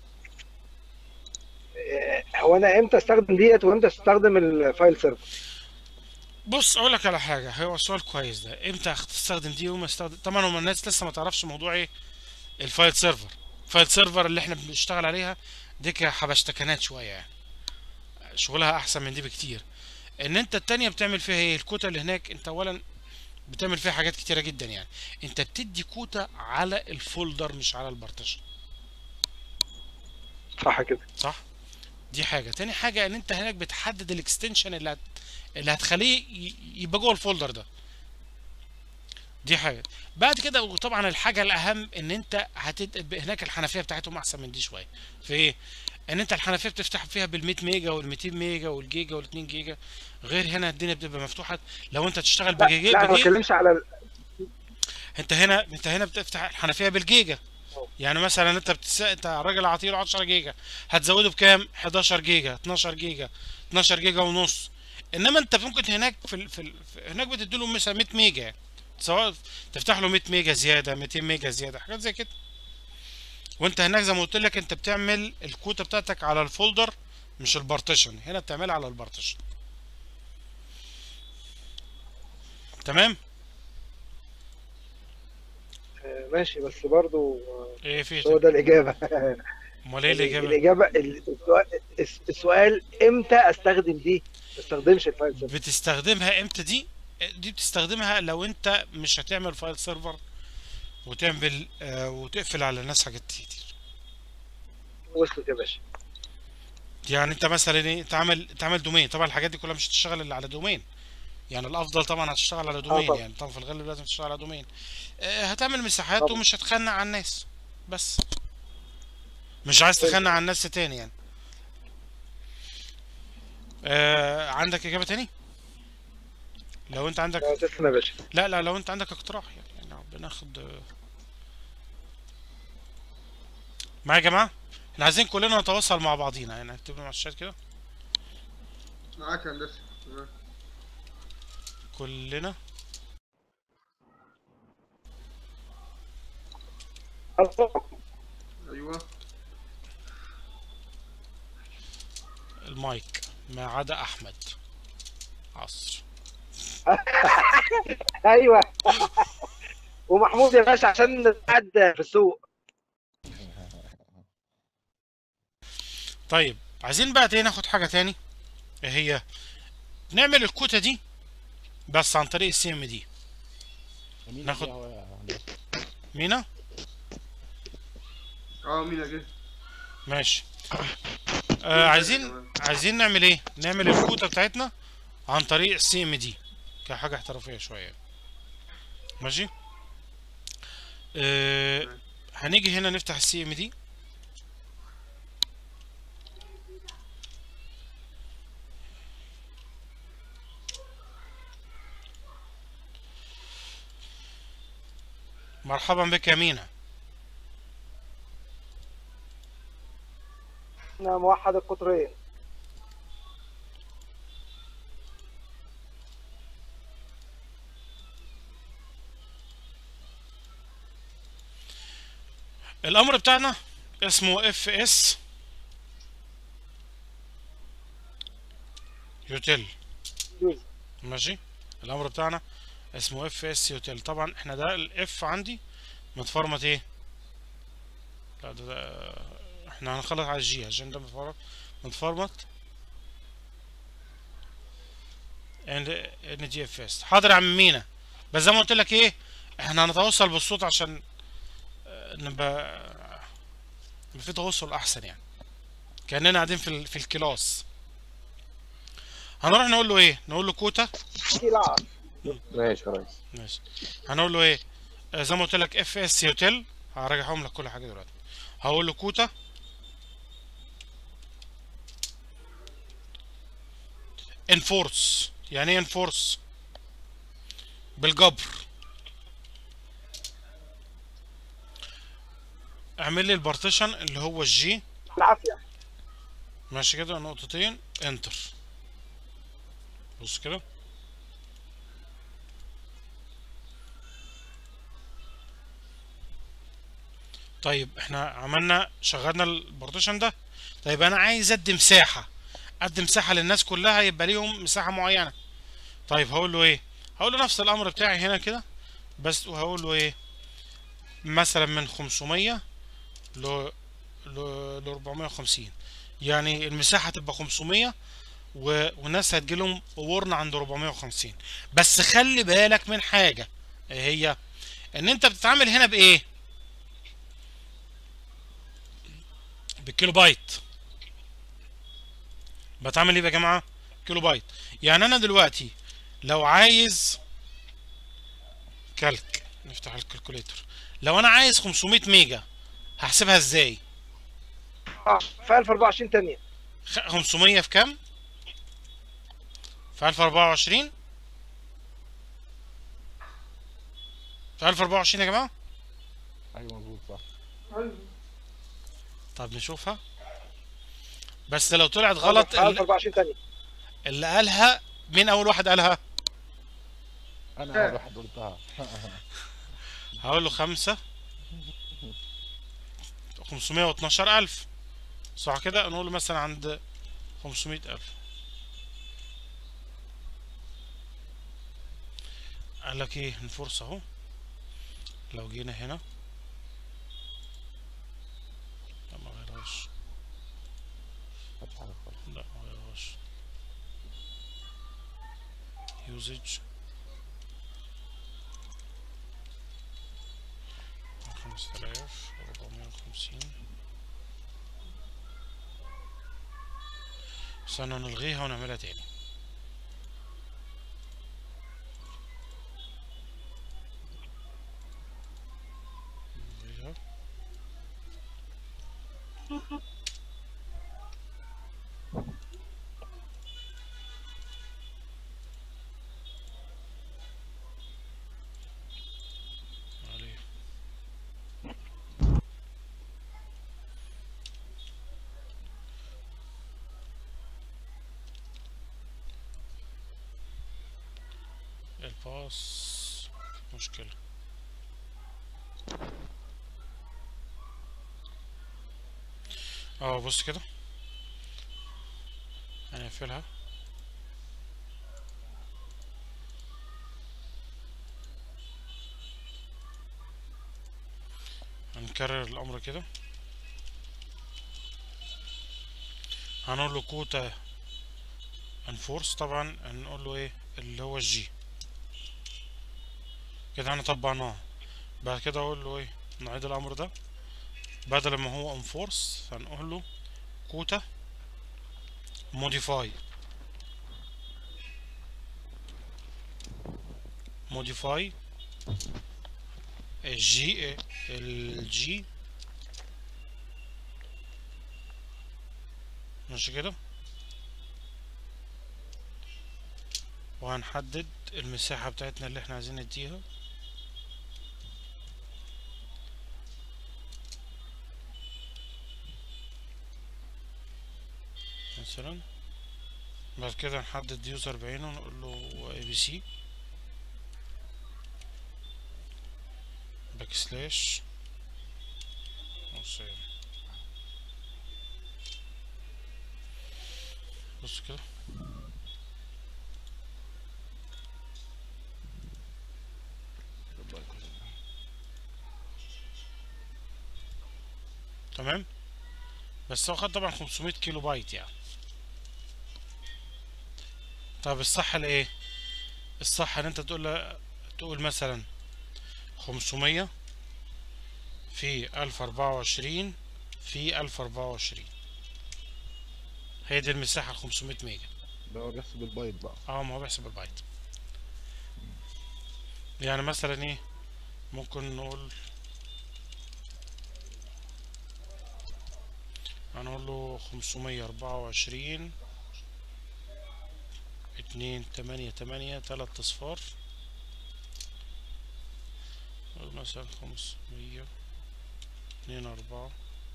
هو انا امتى استخدم ديت وامتى استخدم الفايل سيرفر؟ بص اقول لك على حاجه، هو سؤال كويس ده. امتى تستخدم دي وما استخدم؟ طبعا هم الناس لسه ما تعرفش موضوع ايه الفايل سيرفر. الفايل سيرفر اللي احنا بنشتغل عليها دي حبشتكنات شويه يعني، شغلها احسن من دي بكتير. ان انت التانية بتعمل فيها ايه؟ الكوتا اللي هناك انت اولا بتعمل فيها حاجات كتيره جدا يعني. انت بتدي كوتا على الفولدر مش على البارتيشن. صح كده؟ صح. دي حاجه. تاني حاجه ان انت هناك بتحدد الاكستنشن اللي هتخليه يبقى جوه الفولدر ده. دي حاجه. بعد كده وطبعا الحاجه الاهم ان انت هناك الحنفيه بتاعتهم احسن من دي شويه في ايه، ان انت الحنفيه بتفتح فيها بال100 ميجا وال200 ميجا والجيجا وال2 جيجا، غير هنا الدنيا بتبقى مفتوحه لو انت تشتغل لا لا، انا ما بتكلمش على انت هنا بتفتح الحنفيه بالجيجا. يعني مثلا انت راجل عطيله 10 جيجا، هتزوده بكام؟ 11 جيجا، 12 جيجا، 12 جيجا ونص. انما انت ممكن هناك هناك بتديله مثلا 100 ميجا يعني. سواء تفتح له 100 ميجا زياده، 200 ميجا زياده، حاجات زي كده. وانت هناك زي ما قلت لك انت بتعمل الكوتا بتاعتك على الفولدر مش البارتيشن، هنا بتعملها على البارتيشن. تمام. ماشي، بس برضو ايه في مش هو ده الاجابه. امال ايه الاجابه؟ الاجابه السؤال امتى استخدم دي، ما استخدمش الفايل سيرفر. بتستخدمها امتى دي بتستخدمها لو انت مش هتعمل فايل سيرفر وتعمل وتقفل على الناس حاجات كتير. وصلت يا باشا. يعني انت مثلا ايه، تعمل دومين. طبعا الحاجات دي كلها مش هتشتغل الا على دومين، يعني الافضل طبعا هتشتغل على دومين. طبعا. يعني طبعا في الغالب لازم تشتغل على دومين. هتعمل مساحات طبعا. ومش هتخنق على الناس، بس مش عايز تخنق على الناس تاني يعني. عندك اجابه تاني؟ لو انت عندك تسلم يا باشا. لا لو انت عندك اقتراح يعني بناخد معايا يا جماعه. احنا عايزين كلنا نتواصل مع بعضينا، يعني اكتب لنا على الشات كده معاك يا هندسه. تمام. كلنا. ايوه. المايك ما عدا احمد عصر. ايوه. ومحمود يا باشا عشان قاعد في السوق. طيب عايزين بقى تاني ناخد حاجه تاني، ايه هي؟ نعمل الكوتا دي بس عن طريق السي ام دي. ناخد مينا. مينا جه. ماشي. عايزين نعمل ايه؟ نعمل الكوتا بتاعتنا عن طريق السي ام دي كحاجه احترافيه شويه. ماشي. هنيجي هنا نفتح السي ام دي. مرحبا بك يا مينا. انا موحد القطرين. الامر بتاعنا اسمه اف اس يوتيل. ماشي. الامر بتاعنا اسمه اف اس يوتيل. طبعا احنا ده الاف عندي متفرمت ايه؟ لا ده احنا هنخلص على الجي عشان ده متفرمت ان جي اف اس. حاضر يا عم مينا، بس زي ما قلت لك ايه، احنا هنتواصل بالصوت عشان نبقى في تواصل احسن، يعني كاننا قاعدين في الكلاس. هنروح نقول له ايه؟ نقول له كوتا. ماشي يا ريس. ماشي. هنقول له ايه؟ زي ما قلت لك اف اس يوتيل. هراجعهم لك كل حاجه دلوقتي. هقول له كوتا انفورس. يعني ايه انفورس؟ بالجبر. اعمل لي البارتيشن اللي هو الجي بالعافيه. ماشي كده، نقطتين انتر. بص كده. طيب احنا شغلنا البارتيشن ده. طيب انا عايز ادي مساحه للناس كلها، يبقى ليهم مساحه معينه. طيب هقول له ايه؟ هقول له نفس الامر بتاعي هنا كده بس، وهقول له ايه؟ مثلا من 500 ل 450. يعني المساحه تبقى 500 والناس هتجيلهم ورن عند 450. بس خلي بالك من حاجه، هي ان انت بتتعامل هنا بايه؟ بالكيلو بايت. بتعمل ايه يا جماعه؟ كيلو بايت. يعني انا دلوقتي لو عايز كالك، نفتح الكالكوليتر، لو انا عايز 500 ميجا هحسبها ازاي؟ في 1024 ثانيه. 500 في كام؟ في 1024. في 1024 يا جماعه. ايوه مظبوط صح. ايوه طب نشوفها، بس لو طلعت غلط في 1024 ثانيه. اللي قالها مين؟ اول واحد قالها؟ انا اول واحد قلتها. هقول له 512,000 صح كده؟ نقول له مثلا عند 500,000. قال لك ايه؟ الفرصة اهو. لو جينا هنا، لا ما غيرهاش، لا ما غيرهاش، يوزج 5450. استنى نلغيها ونعملها تاني. نلغيها. عليه. الباص مشكلة. بص كده، هنقفلها. هنكرر الامر كده، هنقول له كوتا انفورس، طبعا هنقول له ايه اللي هو الجي كده، احنا طبقناه. بعد كده اقول له ايه، نعيد الامر ده، بدل ما هو انفورس هنقول له كوتا موديفاي. موديفاي الجي ماشي كده، وهنحدد المساحة بتاعتنا اللي احنا عايزين نديها. مثلا بعد كده نحدد يوزر بعينه ونقول له اي بي سي باك سلاش بص كده. تمام، بس هو خد طبعا 500 كيلو بايت يعني. طب الصح لايه؟ الصح ان انت تقول مثلا 500 في 1024 في 1024، هي دي المساحة 500 ميجا. ده هو بيحسب البايت بقى. ما هو بيحسب البايت. يعني مثلا ايه، ممكن نقول هنقول له 524 288 3 اصفار، مثلا 500 2 4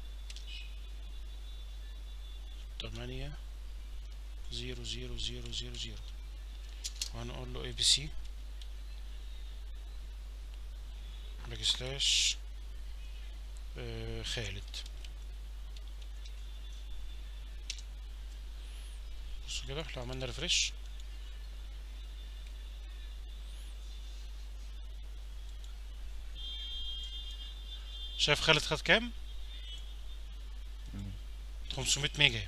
8 0 0 0 0 0، وهنقول له اي بي سي باك سلاش خالد. بصوا كده لو عملنا ريفرش شايف خالد خد كام؟ 500 ميجا.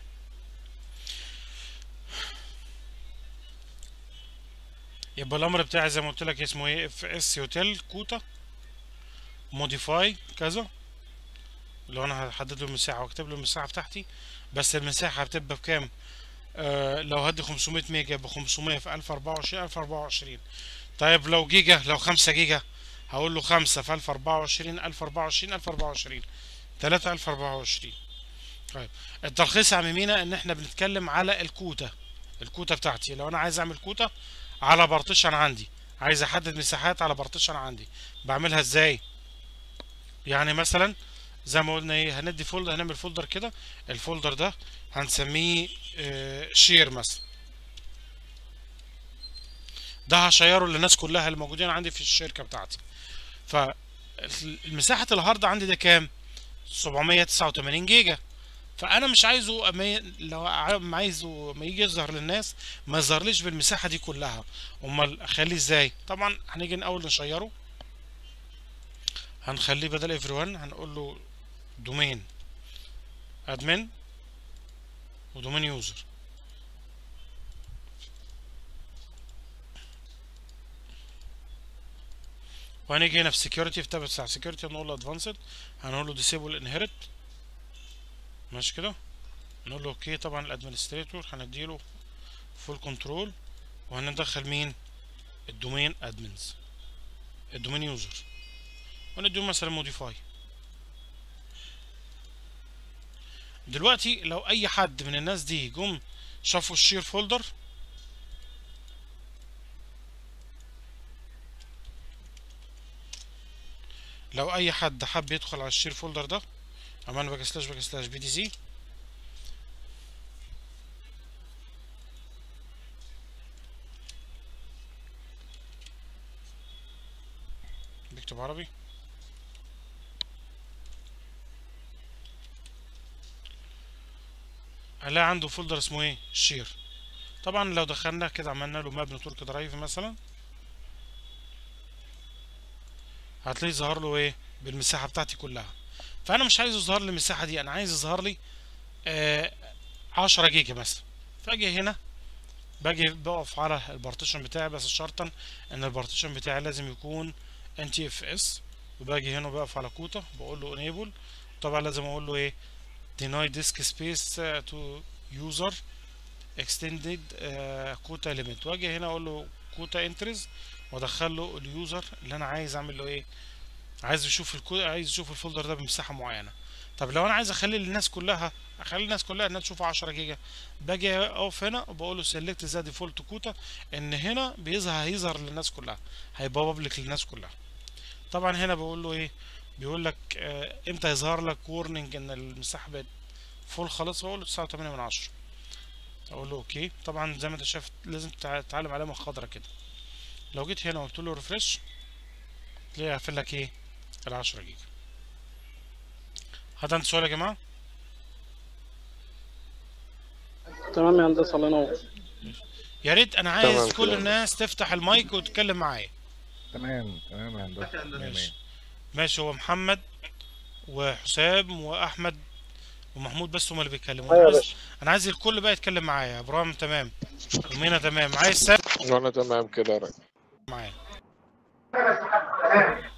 يبقى الامر بتاعي زي ما قلت لك اسمه ايه، اف اس هوتيل كوتا موديفاي كذا. لو انا هحدد له المساحه واكتب له المساحه بتاعتي، بس المساحه بتبقى بكام؟ لو هدي 500 ميجا ب 500 في 1024 1024. طيب لو جيجا، لو 5 جيجا هقول له 5 في 1024 1024 1024 3024. طيب التلخيص يا عم مينا ان احنا بنتكلم على الكوتا بتاعتي. لو انا عايز اعمل كوتا على بارتيشن عندي، عايز احدد مساحات على بارتيشن عندي، بعملها ازاي؟ يعني مثلا زي ما قلنا ايه، هندي فولدر، هنعمل فولدر كده، الفولدر ده هنسميه شير مثلا، ده هشيره للناس كلها اللي موجودين عندي في الشركه بتاعتي. فالمساحه الهارد عندي ده كام؟ 789 جيجا. فانا مش عايزه لو عايزه ما يجي يظهر للناس ما يظهرليش بالمساحه دي كلها. امال اخليه ازاي؟ طبعا هنيجي الاول نشيره، هنخليه بدل everyone هنقول له دومين ادمن ودومين يوزر. وهنيجي هنا في سكيورتي، في تاب بتاع سكيورتي هنقول له ادفانسد، هنقول له ديسيبل انهيرت، ماشي كده، نقول له اوكي. طبعا الادمنستريتور هنديله فول كنترول، وهندخل مين؟ الدومين ادمنز، الدومين يوزر، ونديله مثلا موديفاي. دلوقتي لو اي حد من الناس دي جم شافوا الشير فولدر، لو اي حد حب يدخل على الشير فولدر ده، عملنا باك سلاش بي دي سي، بيكتب عربي، هنلاقي عنده فولدر اسمه ايه؟ شير. طبعا لو دخلنا كده عملنا له ماب نتورك درايف مثلا، هتلاقيه ظهر له ايه؟ بالمساحه بتاعتي كلها. فانا مش عايز يظهر لي المساحه دي، انا عايز يظهر لي 10 جيجا مثلا. فاجي هنا باجي بقف على البارتيشن بتاعي، بس شرطا ان البارتيشن بتاعي لازم يكون NTFS. وباجي هنا بقف على كوتا بقول له enable. طبعا لازم اقول له ايه؟ deny disk space to user extended quota limit. واجي هنا اقول له quota entries وادخل له اليوزر اللي انا عايز اعمل له ايه؟ عايز يشوف الفولدر ده بمساحه معينه. طب لو انا عايز اخلي الناس كلها، اخلي الناس كلها انها تشوف 10 جيجا، باجي اقف هنا وبقول له سيلكت ذا ديفولت كوتا، ان هنا هيظهر للناس كلها، هيبقى بابليك للناس كلها. طبعا هنا بقول له ايه؟ بيقول لك امتى يظهر لك وورنينج ان المساحه بقت فول خلاص، بقول له 9.8. اقول له اوكي. طبعا زي ما انت شايف لازم تتعلم علامه خضراء كده. لو جيت هنا وقلت له ريفرش، تلاقيه قافل لك ايه؟ ال 10 جيجا. حد عنده سؤال يا جماعه؟ تمام يا هندسه، الله ينور. يا ريت انا عايز تمام كل كده. الناس تفتح المايك وتتكلم معايا. تمام تمام يا هندسه. ماشي ماشي. هو محمد وحسام واحمد ومحمود بس هما اللي بيتكلموا. ايوه يا باشا. انا عايز الكل بقى يتكلم معايا. ابراهيم تمام، ومينا تمام، عايز سام وانا تمام كده يا ريس. معايا.